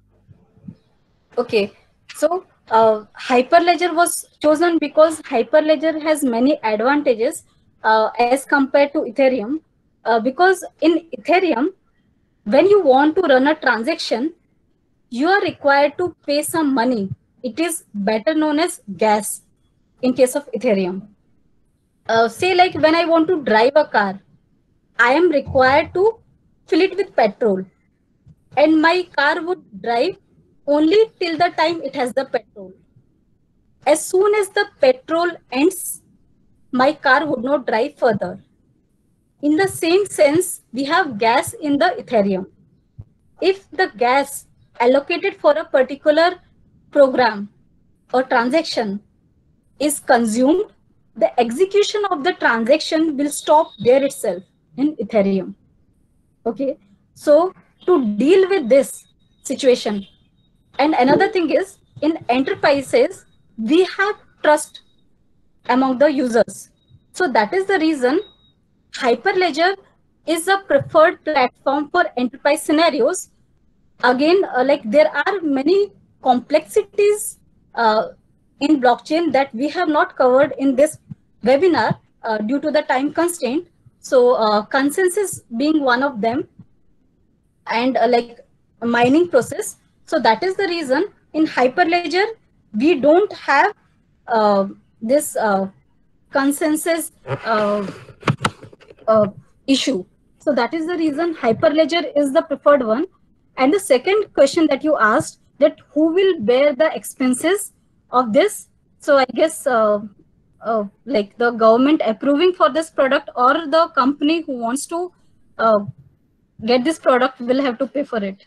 Okay, so uh, Hyperledger was chosen because Hyperledger has many advantages uh, as compared to Ethereum. Uh, because in Ethereum, when you want to run a transaction, you are required to pay some money. It is better known as gas in case of Ethereum. Uh, say like when I want to drive a car, I am required to fill it with petrol, and my car would drive only till the time it has the petrol. As soon as the petrol ends, my car would not drive further. In the same sense, we have gas in the Ethereum. If the gas allocated for a particular program or transaction is consumed, the execution of the transaction will stop there itself in Ethereum. Okay, so to deal with this situation, and another thing is in enterprises, we have trust among the users. So that is the reason Hyperledger is a preferred platform for enterprise scenarios. Again, uh, like there are many complexities uh, in blockchain that we have not covered in this webinar uh, due to the time constraint. So uh, consensus being one of them, and uh, like a mining process. So that is the reason in Hyperledger, we don't have uh, this uh, consensus uh, uh, issue. So that is the reason Hyperledger is the preferred one. And the second question that you asked, that who will bear the expenses of this? So I guess uh, uh, like the government approving for this product, or the company who wants to uh, get this product will have to pay for it.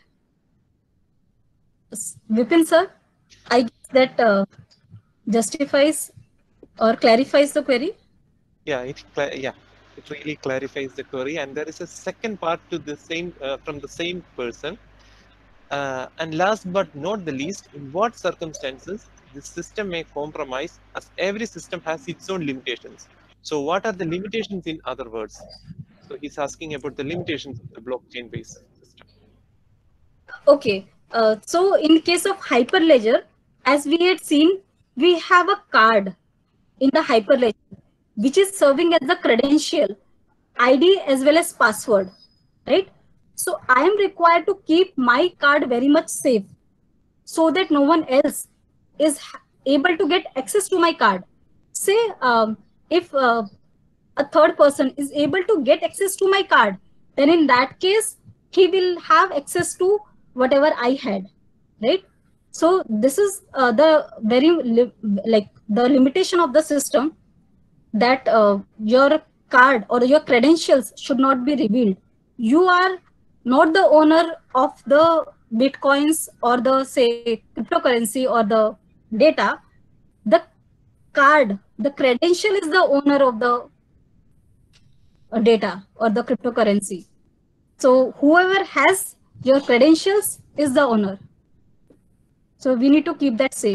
Vipin sir, I guess that uh, justifies or clarifies the query. Yeah, it yeah, it really clarifies the query. And there is a second part to the same uh, from the same person. Uh, and last but not the least, in what circumstances this system may compromise, as every system has its own limitations. So what are the limitations in other words? So he's asking about the limitations of the blockchain-based system. Okay, uh, so in case of Hyperledger, as we had seen, we have a card in the Hyperledger, which is serving as the credential, I D as well as password, right? So I am required to keep my card very much safe so that no one else is able to get access to my card. Say um, if uh, a third person is able to get access to my card, then in that case, he will have access to whatever I had, right? So this is uh, the very li like the limitation of the system, that uh, your card or your credentials should not be revealed. You are not the owner of the bitcoins or the say cryptocurrency or the data. The card, the credential is the owner of the uh, data or the cryptocurrency. So whoever has your credentials is the owner. So we need to keep that safe.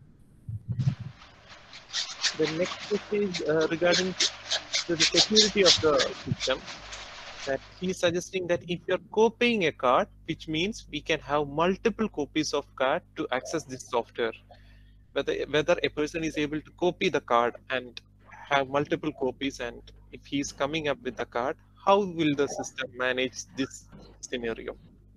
The next question is uh, regarding to the security of the system. That he's suggesting that if you're copying a card, which means we can have multiple copies of card to access this software. Whether whether a person is able to copy the card and have multiple copies, and if he's coming up with the card, how will the system manage this scenario?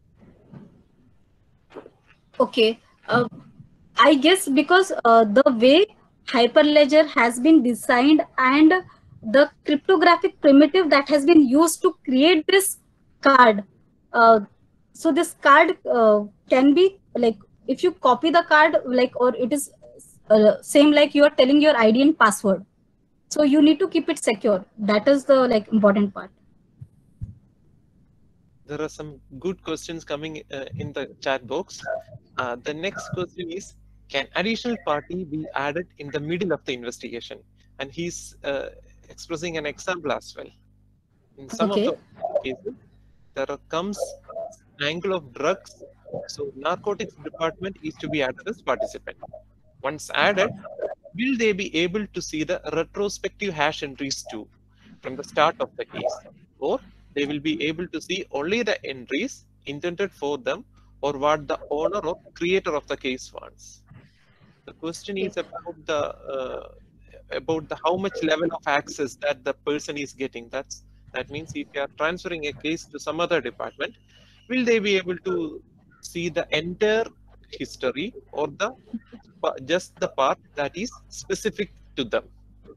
Okay, uh, I guess because uh, the way Hyperledger has been designed and the cryptographic primitive that has been used to create this card, uh, So this card uh, can be like, if you copy the card, like, or it is uh, same like you are telling your I D and password. So you need to keep it secure. That is the like important part. There are some good questions coming uh, in the chat box. Uh, the next question is, can additional party be added in the middle of the investigation? And he's uh, expressing an example as well. In some Okay. of the cases, there are comes angle of drugs. So narcotics department is to be added as participant. Once added, will they be able to see the retrospective hash entries too from the start of the case? Or they will be able to see only the entries intended for them or what the owner or creator of the case wants? The question is about the uh, about the how much level of access that the person is getting. That's that means if you are transferring a case to some other department, will they be able to see the entire history or the just the part that is specific to them?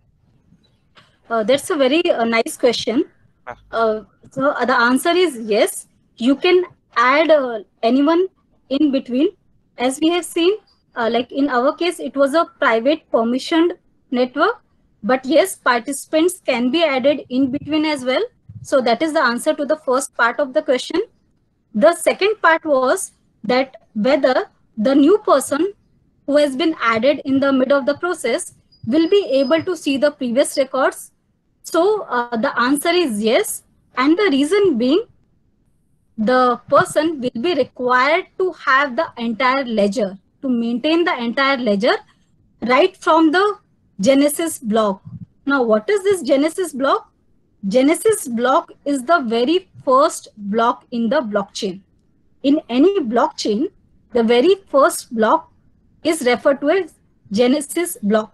Uh, that's a very uh, nice question. Ah. Uh, so uh, the answer is yes. You can add uh, anyone in between. As we have seen, uh, like in our case, it was a private permissioned network. But yes, participants can be added in between as well. So that is the answer to the first part of the question. The second part was that whether the new person who has been added in the middle of the process will be able to see the previous records. So uh, the answer is yes. And the reason being, the person will be required to have the entire ledger, to maintain the entire ledger right from the Genesis block. Now, what is this Genesis block? Genesis block is the very first block in the blockchain. In any blockchain, the very first block is referred to as Genesis block.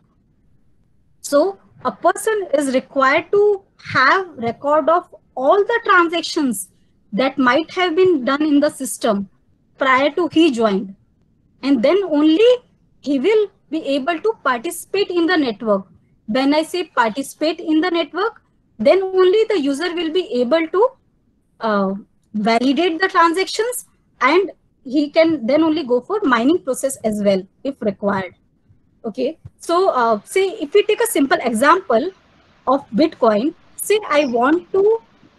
So a person is required to have record of all the transactions that might have been done in the system prior to he joined. And then only he will be able to participate in the network. When I say participate in the network, then only the user will be able to uh, validate the transactions, and he can then only go for mining process as well if required. Okay, so uh, say if we take a simple example of Bitcoin, say I want to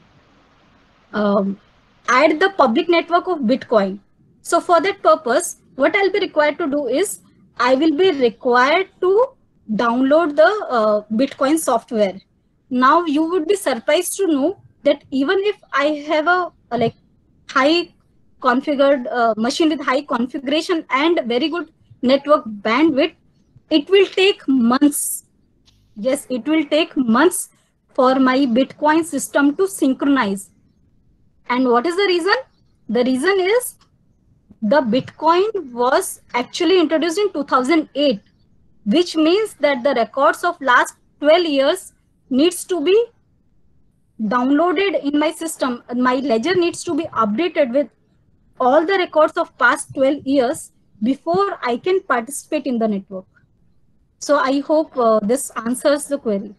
um, add the public network of Bitcoin. So for that purpose, what I'll be required to do is I will be required to download the uh, Bitcoin software. Now you would be surprised to know that even if I have a, a like high configured uh, machine with high configuration and very good network bandwidth, it will take months. Yes, it will take months for my Bitcoin system to synchronize. And what is the reason? The reason is the Bitcoin was actually introduced in two thousand eight, which means that the records of last twelve years needs to be downloaded in my system. My ledger needs to be updated with all the records of past twelve years before I can participate in the network. So I hope uh, this answers the query.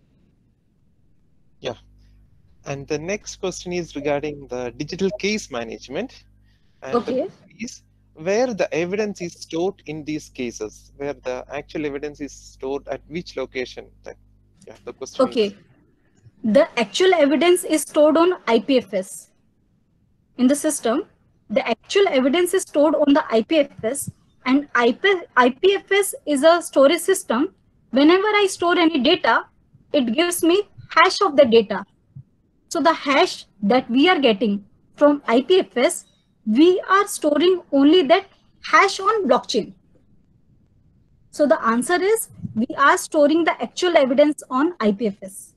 Yeah. And the next question is regarding the digital case management. And Okay. the is where the evidence is stored in these cases, where the actual evidence is stored at which location. That, yeah, the question Okay. is. The actual evidence is stored on I P F S. In the system, the actual evidence is stored on the I P F S, and I P F S is a storage system. Whenever I store any data, it gives me hash of the data. So the hash that we are getting from I P F S, we are storing only that hash on blockchain. So the answer is we are storing the actual evidence on I P F S.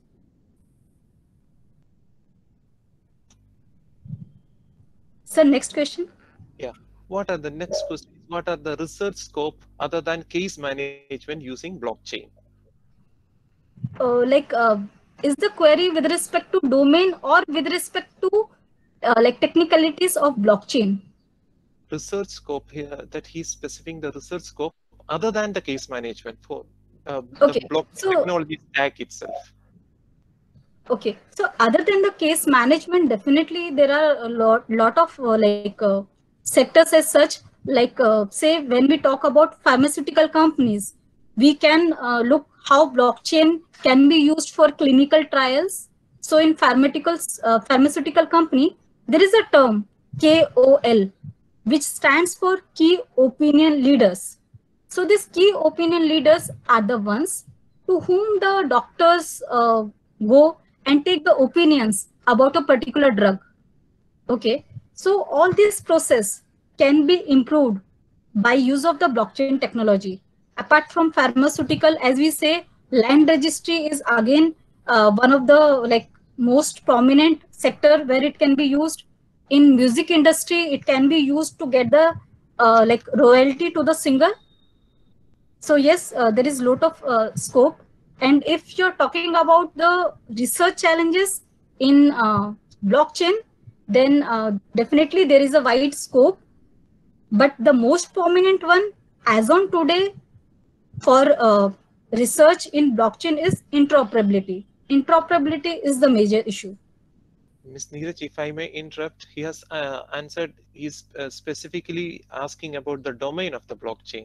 So next question. Yeah. What are the next questions? What are the research scope other than case management using blockchain? Uh, like, uh, is the query with respect to domain or with respect to uh, like technicalities of blockchain? Research scope here that he's specifying the research scope other than the case management for uh, Okay, the block so- technology stack itself. Okay, so other than the case management, definitely there are a lot, lot of uh, like uh, sectors as such. Like uh, say when we talk about pharmaceutical companies, we can uh, look how blockchain can be used for clinical trials. So in pharmaceuticals, uh, pharmaceutical company, there is a term K O L, which stands for key opinion leaders. So these key opinion leaders are the ones to whom the doctors uh, go and take the opinions about a particular drug. Okay, so all this process can be improved by use of the blockchain technology. Apart from pharmaceutical, as we say, land registry is again uh, one of the like most prominent sector where it can be used. In music industry, it can be used to get the uh, like royalty to the singer. So yes, uh, there is lot of uh, scope. And if you're talking about the research challenges in uh, blockchain, then uh, definitely there is a wide scope. But the most prominent one as on today for uh, research in blockchain is interoperability. Interoperability is the major issue. Miz Neeraj, if I may interrupt, he has uh, answered, he's uh, specifically asking about the domain of the blockchain.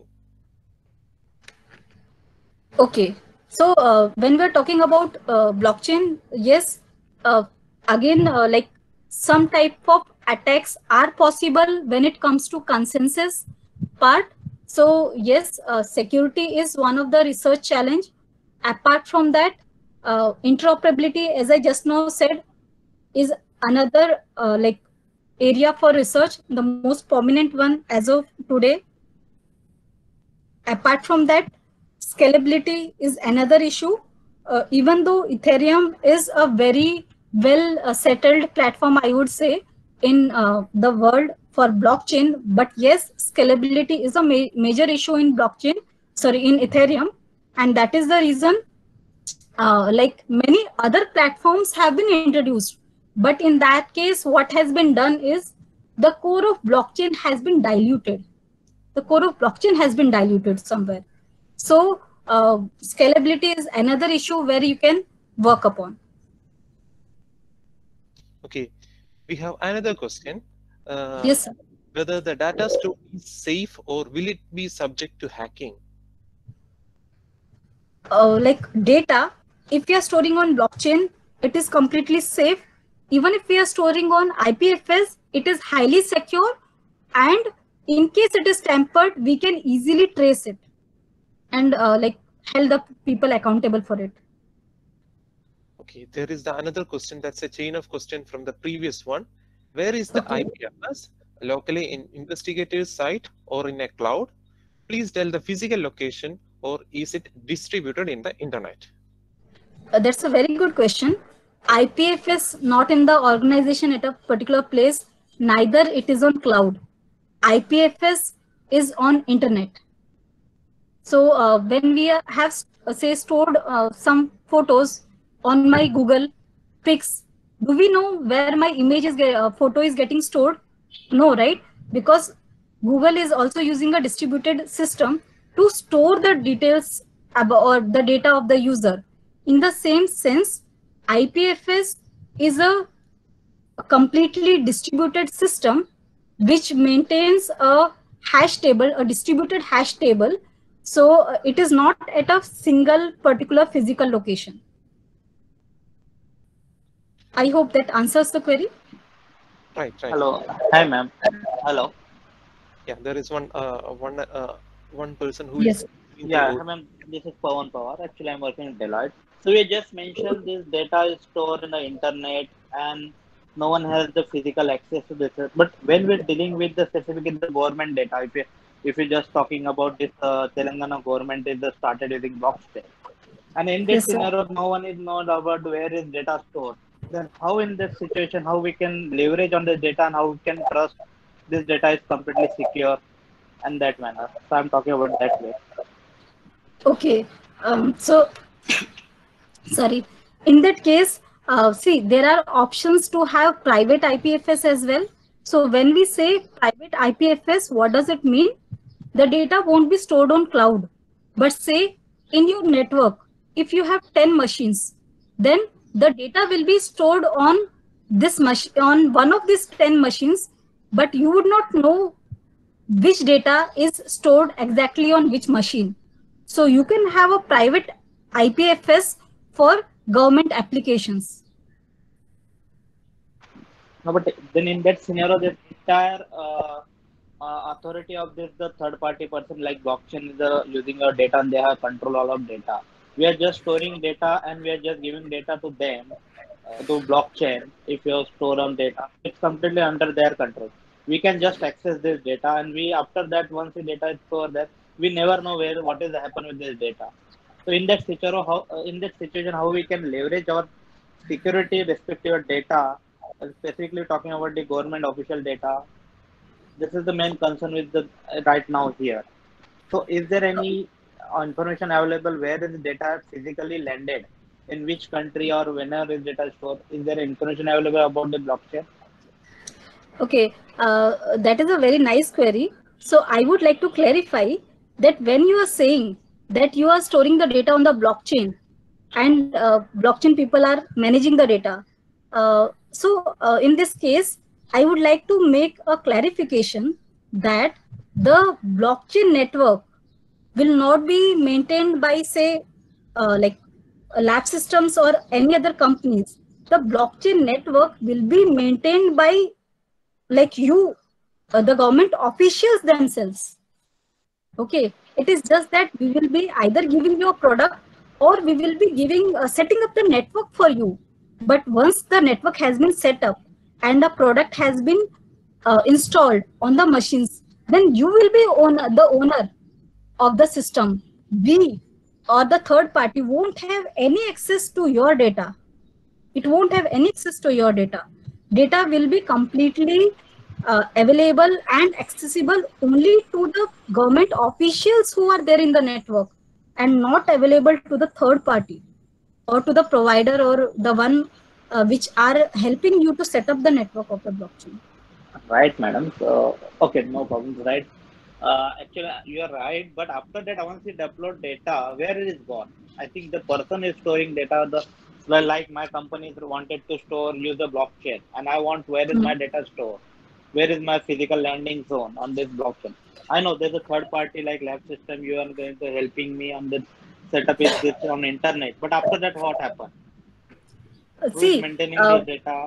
Okay, so uh, when we're talking about uh, blockchain, yes, uh, again, uh, like some type of attacks are possible when it comes to consensus part. So yes, uh, security is one of the research challenge. Apart from that, uh, interoperability, as I just now said, is another uh, like area for research, the most prominent one as of today. Apart from that, scalability is another issue. Uh, even though Ethereum is a very well uh, settled platform, I would say, in uh, the world for blockchain, but yes, scalability is a ma major issue in blockchain, sorry, in Ethereum. And that is the reason uh, like many other platforms have been introduced. But in that case, what has been done is the core of blockchain has been diluted. The core of blockchain has been diluted somewhere. So uh, scalability is another issue where you can work upon. Okay, we have another question. Uh, Yes, sir. Whether the data store is safe or will it be subject to hacking? Uh, like data, if we are storing on blockchain, it is completely safe. Even if we are storing on I P F S, it is highly secure. And in case it is tampered, we can easily trace it and uh, like hold the people accountable for it. Okay, there is the another question, that's a chain of question from the previous one. Where is the Okay. I P F S? Locally in investigator's site or in a cloud? Please tell the physical location, or is it distributed in the internet? Uh, that's a very good question. I P F S not in the organization at a particular place, neither it is on cloud. I P F S is on internet. So uh, when we have uh, say stored uh, some photos on my Google Pics, do we know where my image is uh, photo is getting stored? No, right? Because Google is also using a distributed system to store the details about or the data of the user. In the same sense, I P F S is a, a completely distributed system which maintains a hash table, a distributed hash table. So uh, it is not at a single particular physical location. I hope that answers the query. Right, right. Hello. Hi, ma'am. Hello. Yeah, there is one uh, one uh, one person who Yes. is. Yeah, hi, ma'am. This is Pawan Pawar. Actually, I'm working at Deloitte. So you just mentioned this data is stored in the internet and no one has the physical access to this. But when we're dealing with the specific the government data, if you if you're just talking about this uh, Telangana government is the started using blockchain, and in this Yes, sir. scenario, no one is known about where is data stored. Then how in this situation, how we can leverage on this data and how we can trust this data is completely secure and that manner. So I'm talking about that way. Okay. Um, so, sorry. In that case, uh, see, there are options to have private I P F S as well. So when we say private I P F S, what does it mean? The data won't be stored on cloud, but say in your network, if you have ten machines, then the data will be stored on this mach- on one of these ten machines, but you would not know which data is stored exactly on which machine. So you can have a private I P F S for government applications. No, but then in that scenario, the entire uh, uh, authority of this, the third party person like blockchain is uh, using our data and they have control all of data. We are just storing data and we are just giving data to them, uh, to blockchain. If you store on data, it's completely under their control. We can just access this data, and we after that, once the data is stored there, we never know where what is happening with this data. So in that situation, how uh, in that situation, how we can leverage our security respective data, uh, specifically talking about the government official data. This is the main concern with the uh, right now here. So is there any uh, information available where is the data physically landed, in which country or whenever is data stored? Is there information available about the blockchain? Okay, uh, that is a very nice query. So I would like to clarify that when you are saying that you are storing the data on the blockchain and uh, blockchain people are managing the data. Uh, so uh, in this case, I would like to make a clarification that the blockchain network will not be maintained by, say, uh, like uh, lab systems or any other companies. The blockchain network will be maintained by like you, uh, the government officials themselves. Okay, it is just that we will be either giving you a product or we will be giving uh, setting up the network for you. But once the network has been set up and the product has been uh, installed on the machines, then you will be owner, the owner of the system. We or the third party won't have any access to your data. It won't have any access to your data. Data will be completely uh, available and accessible only to the government officials who are there in the network, and not available to the third party or to the provider or the one uh, which are helping you to set up the network of the blockchain. Right, madam. So, okay, no problem. Right. Uh, actually, you are right. But after that, once you upload data, where it is gone? I think the person is storing data. The well, like my company wanted to store use the blockchain, and I want where is my data stored? Where is my physical landing zone on this blockchain? I know there's a third party like lab system. You are going to helping me on the setup is this on internet. But after that, what happened? Who is See, maintaining uh, this data?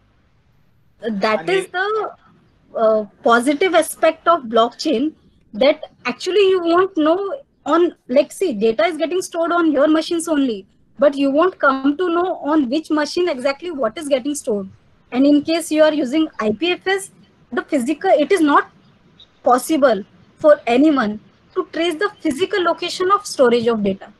that And is if, the uh, positive aspect of blockchain, that actually you won't know on, like, see, data is getting stored on your machines only, but you won't come to know on which machine exactly what is getting stored. And in case you are using I P F S, the physical, it is not possible for anyone to trace the physical location of storage of data.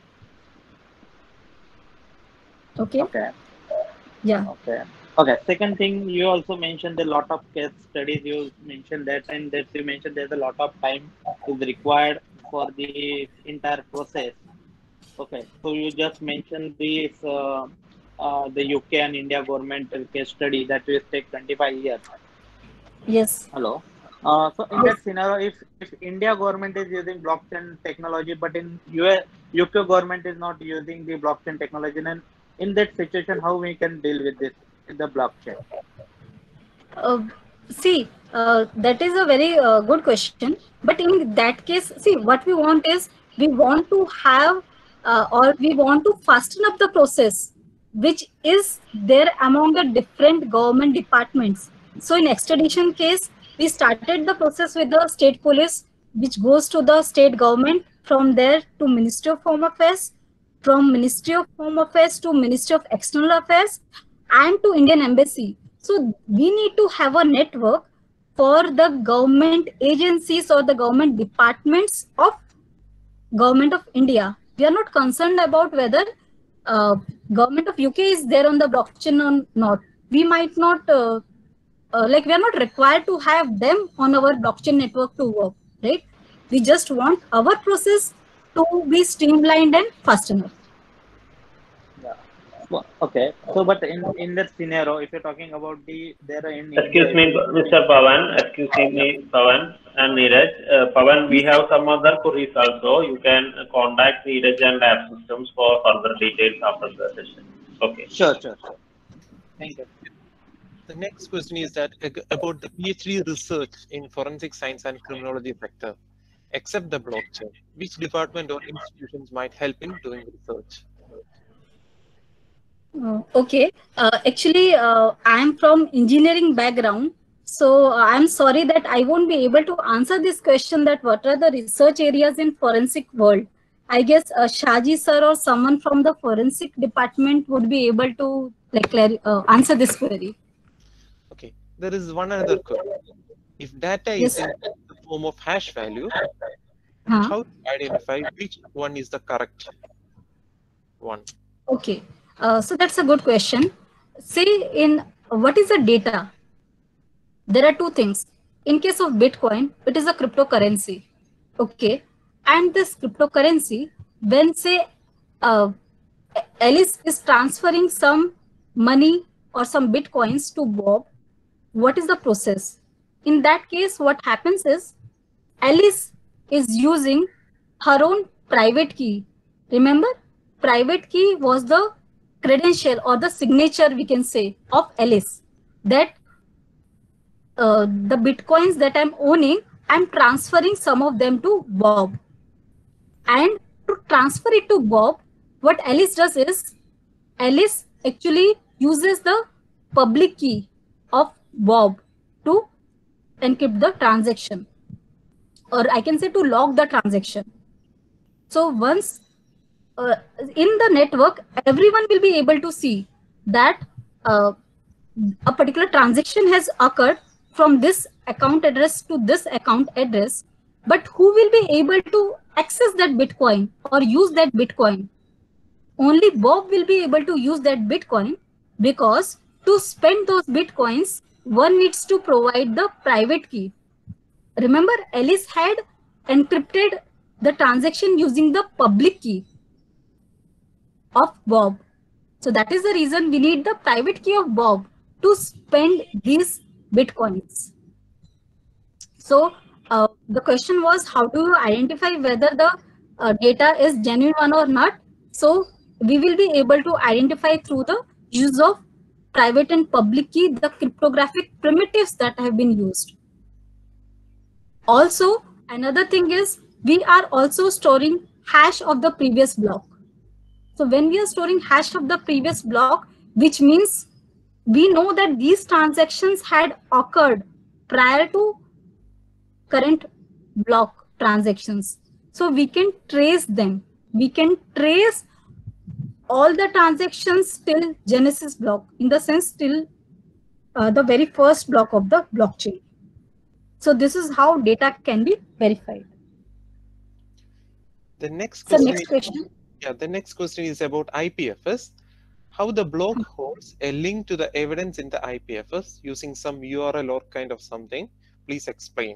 Okay. okay. Yeah. Okay. Okay. Second thing, you also mentioned a lot of case studies. You mentioned that, and that you mentioned there's a lot of time is required for the entire process. Okay. So you just mentioned this, uh, uh, the U K and India government case study that will take twenty-five years. Yes. Hello. Uh, so in that scenario, if, if India government is using blockchain technology, but in U S, U K government is not using the blockchain technology, then in that situation, how we can deal with this, with the blockchain? Uh, see, uh, that is a very uh, good question. But in that case, see, what we want is we want to have uh, or we want to fasten up the process which is there among the different government departments. So in extradition case, we started the process with the state police, which goes to the state government, from there to Ministry of Home Affairs, from Ministry of Home Affairs to Ministry of External Affairs, and to Indian Embassy. So we need to have a network for the government agencies or the government departments of Government of India. We are not concerned about whether uh, Government of U K is there on the blockchain or not. We might not, uh, uh, like we are not required to have them on our blockchain network to work, right? We just want our process to be streamlined and faster. Yeah. Well, okay. So, but in in that scenario, if you're talking about the there in Excuse India, me, Mister Pavan. Excuse me, Pavan and Neeraj. Uh, Pavan, we have some other queries also. You can contact Neeraj and Lab Systems for further details after the session. Okay. Sure, sure, sure. Thank you. The next question is that ag- about the PhD research in forensic science and criminology sector, except the blockchain, which department or institutions might help in doing research? Uh, okay. Uh, actually, uh, I am from engineering background. So uh, I'm sorry that I won't be able to answer this question that what are the research areas in forensic world. I guess uh, Shaji sir or someone from the forensic department would be able to like clar- uh, answer this query. Okay, there is one other question. If data Yes. is in the form of hash value, Huh? how to identify which one is the correct one? Okay. Uh, so that's a good question. Say in what is the data? There are two things. In case of Bitcoin, it is a cryptocurrency. Okay. And this cryptocurrency, when say uh, Alice is transferring some money or some Bitcoins to Bob, what is the process? In that case, what happens is Alice is using her own private key. Remember, private key was the credential or the signature, we can say, of Alice, that uh, the Bitcoins that I'm owning, I'm transferring some of them to Bob. And to transfer it to Bob, what Alice does is, Alice actually uses the public key of Bob to encrypt the transaction, or I can say to log the transaction. So once uh, in the network, everyone will be able to see that uh, a particular transaction has occurred from this account address to this account address. But who will be able to access that Bitcoin or use that Bitcoin? Only Bob will be able to use that Bitcoin, because to spend those Bitcoins, one needs to provide the private key. Remember, Alice had encrypted the transaction using the public key of Bob. So that is the reason we need the private key of Bob to spend these Bitcoins. So uh, the question was, how do you identify whether the uh, data is genuine one or not? So we will be able to identify through the use of private and public key, the cryptographic primitives that have been used. Also, another thing is we are also storing hash of the previous block. So when we are storing hash of the previous block, which means we know that these transactions had occurred prior to current block transactions. So we can trace them. We can trace all the transactions till Genesis block, in the sense till uh, the very first block of the blockchain. So this is how data can be verified. The next So question, next is, question. yeah, the next question is about I P F S. How the block holds a link to the evidence in the I P F S using some U R L or kind of something. Please explain.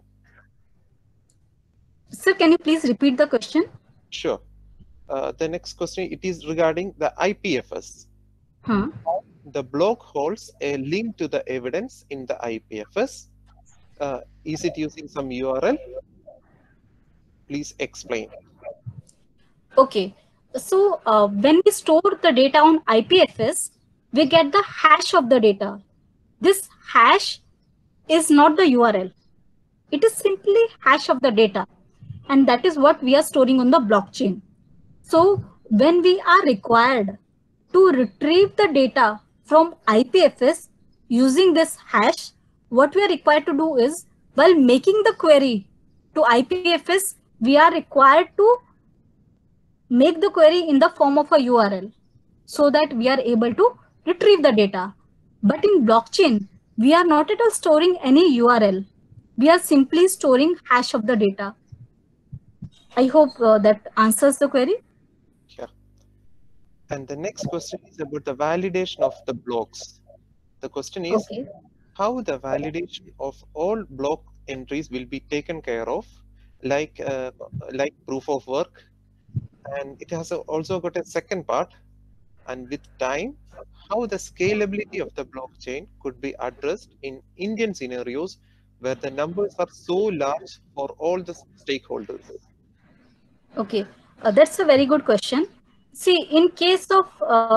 Sir, can you please repeat the question? Sure. Uh, the next question, it is regarding the I P F S. Huh? The block holds a link to the evidence in the I P F S. Uh, is it using some U R L? Please explain. Okay. So uh, when we store the data on I P F S, we get the hash of the data. This hash is not the U R L. It is simply hash of the data. And that is what we are storing on the blockchain. So when we are required to retrieve the data from I P F S using this hash, what we are required to do is, while making the query to I P F S, we are required to make the query in the form of a U R L so that we are able to retrieve the data. But in blockchain, we are not at all storing any U R L. We are simply storing hash of the data. I hope uh, that answers the query. Yeah. And the next question is about the validation of the blocks. The question is, Okay. how the validation of all block entries will be taken care of, like uh, like proof of work. And it has also got a second part, and with time, how the scalability of the blockchain could be addressed in Indian scenarios where the numbers are so large for all the stakeholders. Okay, uh, that's a very good question. See, in case of uh,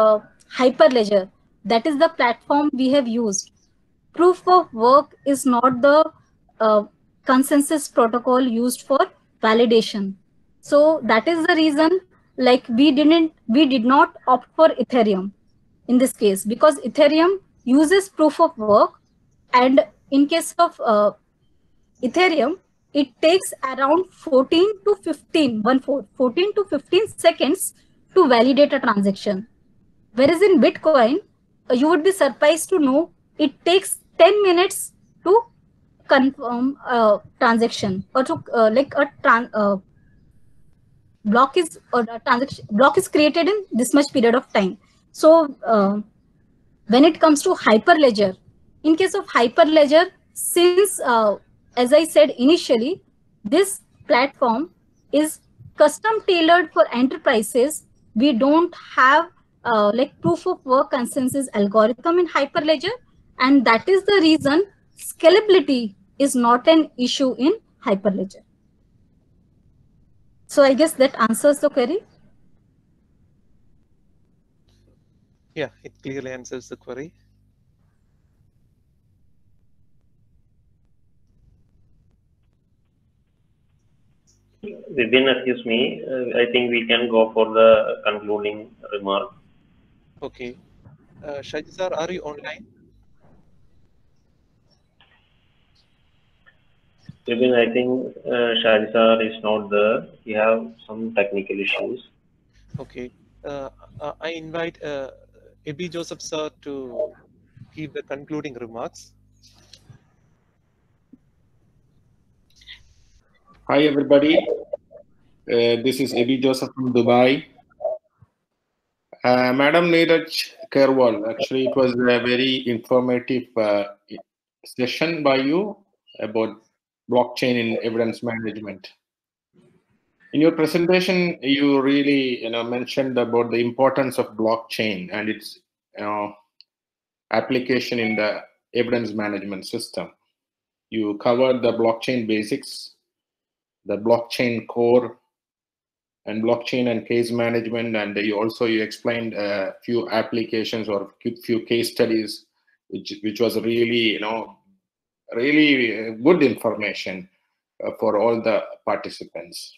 Hyperledger, that is the platform we have used. Proof of work is not the uh, consensus protocol used for validation. So that is the reason, like we didn't, we did not opt for Ethereum in this case, because Ethereum uses proof of work, and in case of uh, Ethereum, it takes around fourteen to fifteen, one four, fourteen to fifteen seconds to validate a transaction. Whereas in Bitcoin, uh, you would be surprised to know it takes ten minutes to confirm a transaction, or to uh, like a tran uh, block is or a transaction block is created in this much period of time. So uh, when it comes to Hyperledger, in case of Hyperledger, since uh, as I said initially, this platform is custom tailored for enterprises. We don't have uh, like proof of work consensus algorithm in Hyperledger, and that is the reason scalability is not an issue in Hyperledger. So I guess that answers the query. Yeah, it clearly answers the query. Vipin, excuse me. Uh, I think we can go for the concluding remark. Okay. Uh, Shaji sir, are you online? Vipin, I think uh, Shaji sir is not there. He have some technical issues. Okay. Uh, uh, I invite uh, Ebi Joseph sir to give the concluding remarks. Hi, everybody. Uh, this is Ebi Joseph from Dubai. Uh, Madam Neeraj Kerwal, actually, it was a very informative uh, session by you about blockchain in evidence management. In your presentation, you really you know, mentioned about the importance of blockchain and its you know, application in the evidence management system. You covered the blockchain basics, the blockchain core, and blockchain and case management, and you also you explained a few applications or few case studies, which which was really you know really good information uh, for all the participants.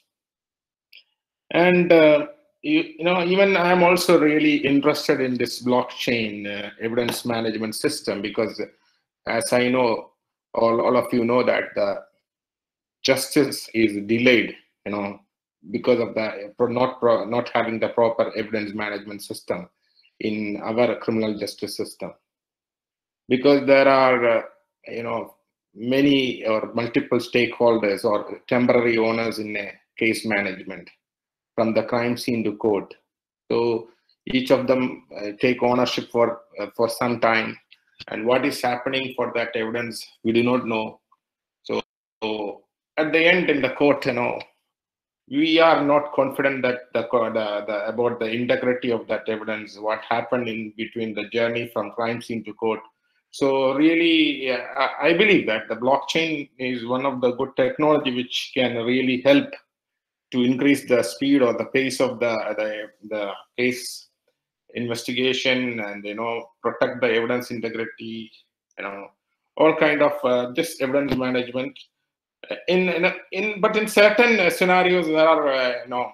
And uh, you, you know even I am also really interested in this blockchain uh, evidence management system, because as I know, all all of you know that the justice is delayed, you know. Because of the not not having the proper evidence management system in our criminal justice system, because there are uh, you know many or multiple stakeholders or temporary owners in a case management, from the crime scene to court. So each of them uh, take ownership for uh, for some time, and what is happening for that evidence we do not know. So, so at the end in the court, you know, we are not confident that the, the, the about the integrity of that evidence, what happened in between the journey from crime scene to court. So really, yeah, I, I believe that the blockchain is one of the good technology which can really help to increase the speed or the pace of the the, the case investigation, and you know protect the evidence integrity, you know all kind of uh, just evidence management. In, in, in but in certain uh, scenarios there are uh, you know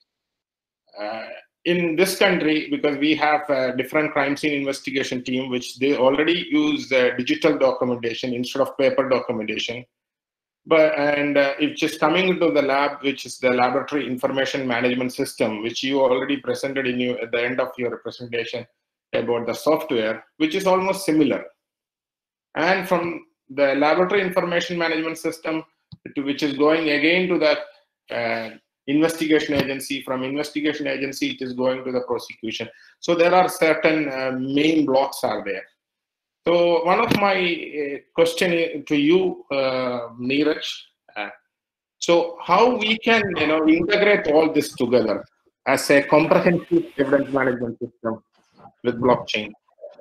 uh, in this country, because we have a different crime scene investigation team which they already use uh, digital documentation instead of paper documentation, but and uh, it's just coming into the lab, which is the laboratory information management system, which you already presented in you at the end of your presentation about the software, which is almost similar. And from the laboratory information management system, to which is going again to the uh, investigation agency, from investigation agency it is going to the prosecution. So there are certain uh, main blocks are there. So one of my uh, question to you, uh, Neeraj, uh, so how we can you know integrate all this together as a comprehensive evidence management system with blockchain?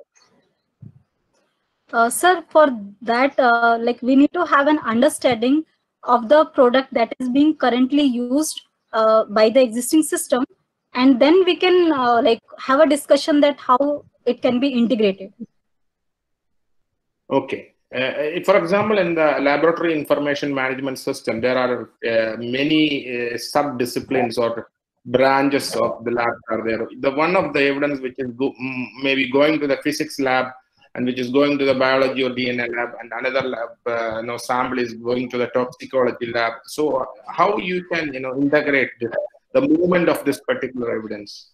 Uh, sir, for that, uh, like we need to have an understanding of the product that is being currently used uh, by the existing system, and then we can uh, like have a discussion that how it can be integrated. Okay. Uh, for example, in the laboratory information management system, there are uh, many uh, sub-disciplines or branches of the lab are there. The one of the evidence which is go, maybe going to the physics lab and which is going to the biology or D N A lab, and another lab, uh, you know, sample is going to the toxicology lab. So how you can, you know, integrate this, the movement of this particular evidence?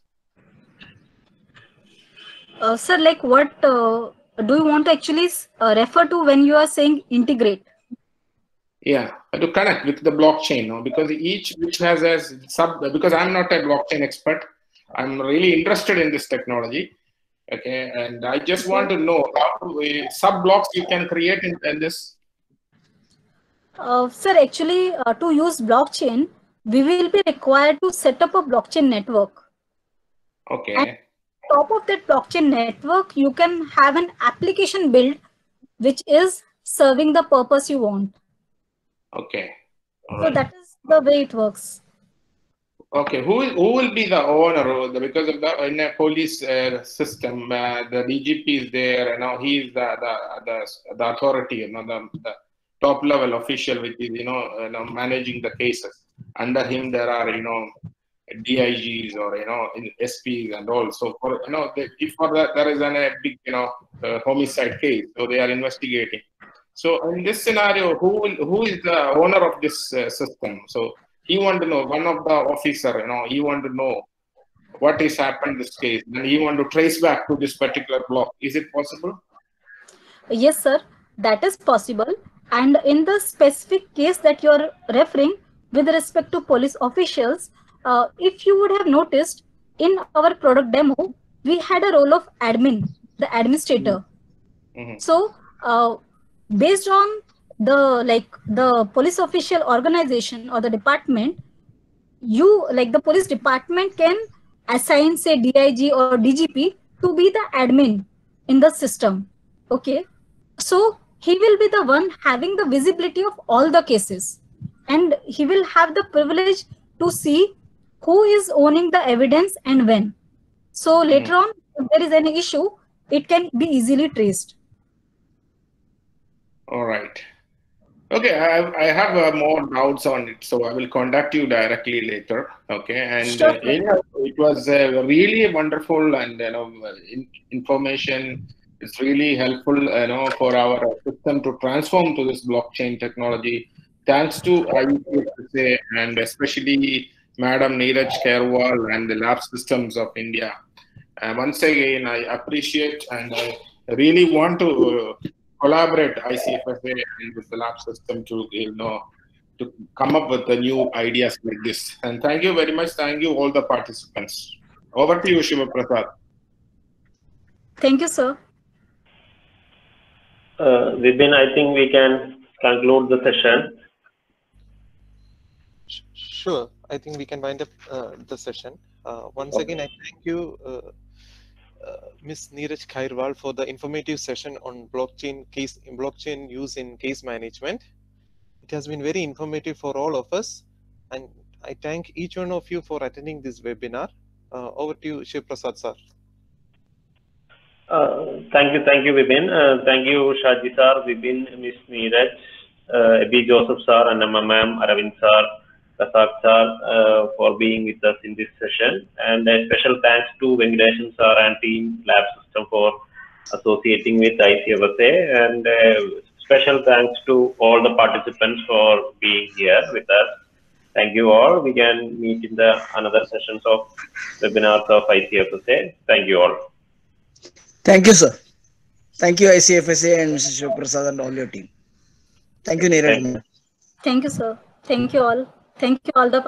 Uh, sir, like what uh, do you want to actually uh, refer to when you are saying integrate? Yeah, to connect with the blockchain, no? Because each which has a sub, because I'm not a blockchain expert, I'm really interested in this technology. Okay, and I just want to know how uh, sub blocks you can create in, in this. Uh, sir, actually, uh, to use blockchain, we will be required to set up a blockchain network. Okay. And on top of that blockchain network, you can have an application built which is serving the purpose you want. Okay. All so right. that is the way it works. Okay, who will, who will be the owner? Because of the in a police uh, system, uh, the D G P is there, and now he is the the the, the authority, you know, the, the top level official, which is you know, you know managing the cases. Under him, there are you know D I Gs or you know S Ps and all. So for you know, the, if for that there is an, a big you know uh, homicide case, so they are investigating. So in this scenario, who will, who is the owner of this uh, system? So he want to know, one of the officer, you know, he want to know what has happened in this case, and he want to trace back to this particular block. Is it possible? Yes, sir, that is possible. And in the specific case that you are referring with respect to police officials, uh, if you would have noticed in our product demo, we had a role of admin, the administrator. Mm-hmm. So uh, based on the like the police official organization or the department, you like the police department can assign say D I G or D G P to be the admin in the system. Okay, so he will be the one having the visibility of all the cases, and he will have the privilege to see who is owning the evidence and when. So later on, if there is any issue, it can be easily traced. All right. Okay, I have, I have uh, more doubts on it, so I will contact you directly later. Okay, and Sure. uh, anyhow, it was uh, really wonderful and you know in, information. It's really helpful, you know, for our system to transform to this blockchain technology. Thanks to I C F S A and especially Madam Neeraj Khairwal and the Lab Systems of India. Uh, once again, I appreciate and I really want to uh, collaborate I C F S A and with the lab system to you know to come up with the new ideas like this. And thank you very much. Thank you all the participants. Over to you, Shiva Prasad. Thank you, sir. Uh, Vipin, I think we can conclude the session. Sure, I think we can wind up uh, the session. Uh, once Okay. again, I thank you, uh, uh, Miz Neeraj Khairwal, for the informative session on blockchain case blockchain use in case management. It has been very informative for all of us, and I thank each one of you for attending this webinar. Uh, over to you, Shiv Prasad sir. Uh, thank you, thank you, Vipin. Uh, thank you, Shaji sir, Vipin, Miss Neeraj, uh, Abhi Joseph sir, and Amma ma'am, Aravind sir, Prasad sir, uh, for being with us in this session. And a special thanks to Venkatesan sir and team Lab System for associating with I C F S A. And uh, special thanks to all the participants for being here with us. Thank you all. We can meet in the another sessions of webinars of I C F S A. Thank you all. Thank you, sir. Thank you, I C F S A and Mister Shiv Prasad and all your team. Thank you, Neeraj. Thank you. Thank you, sir. Thank you all. Thank you all the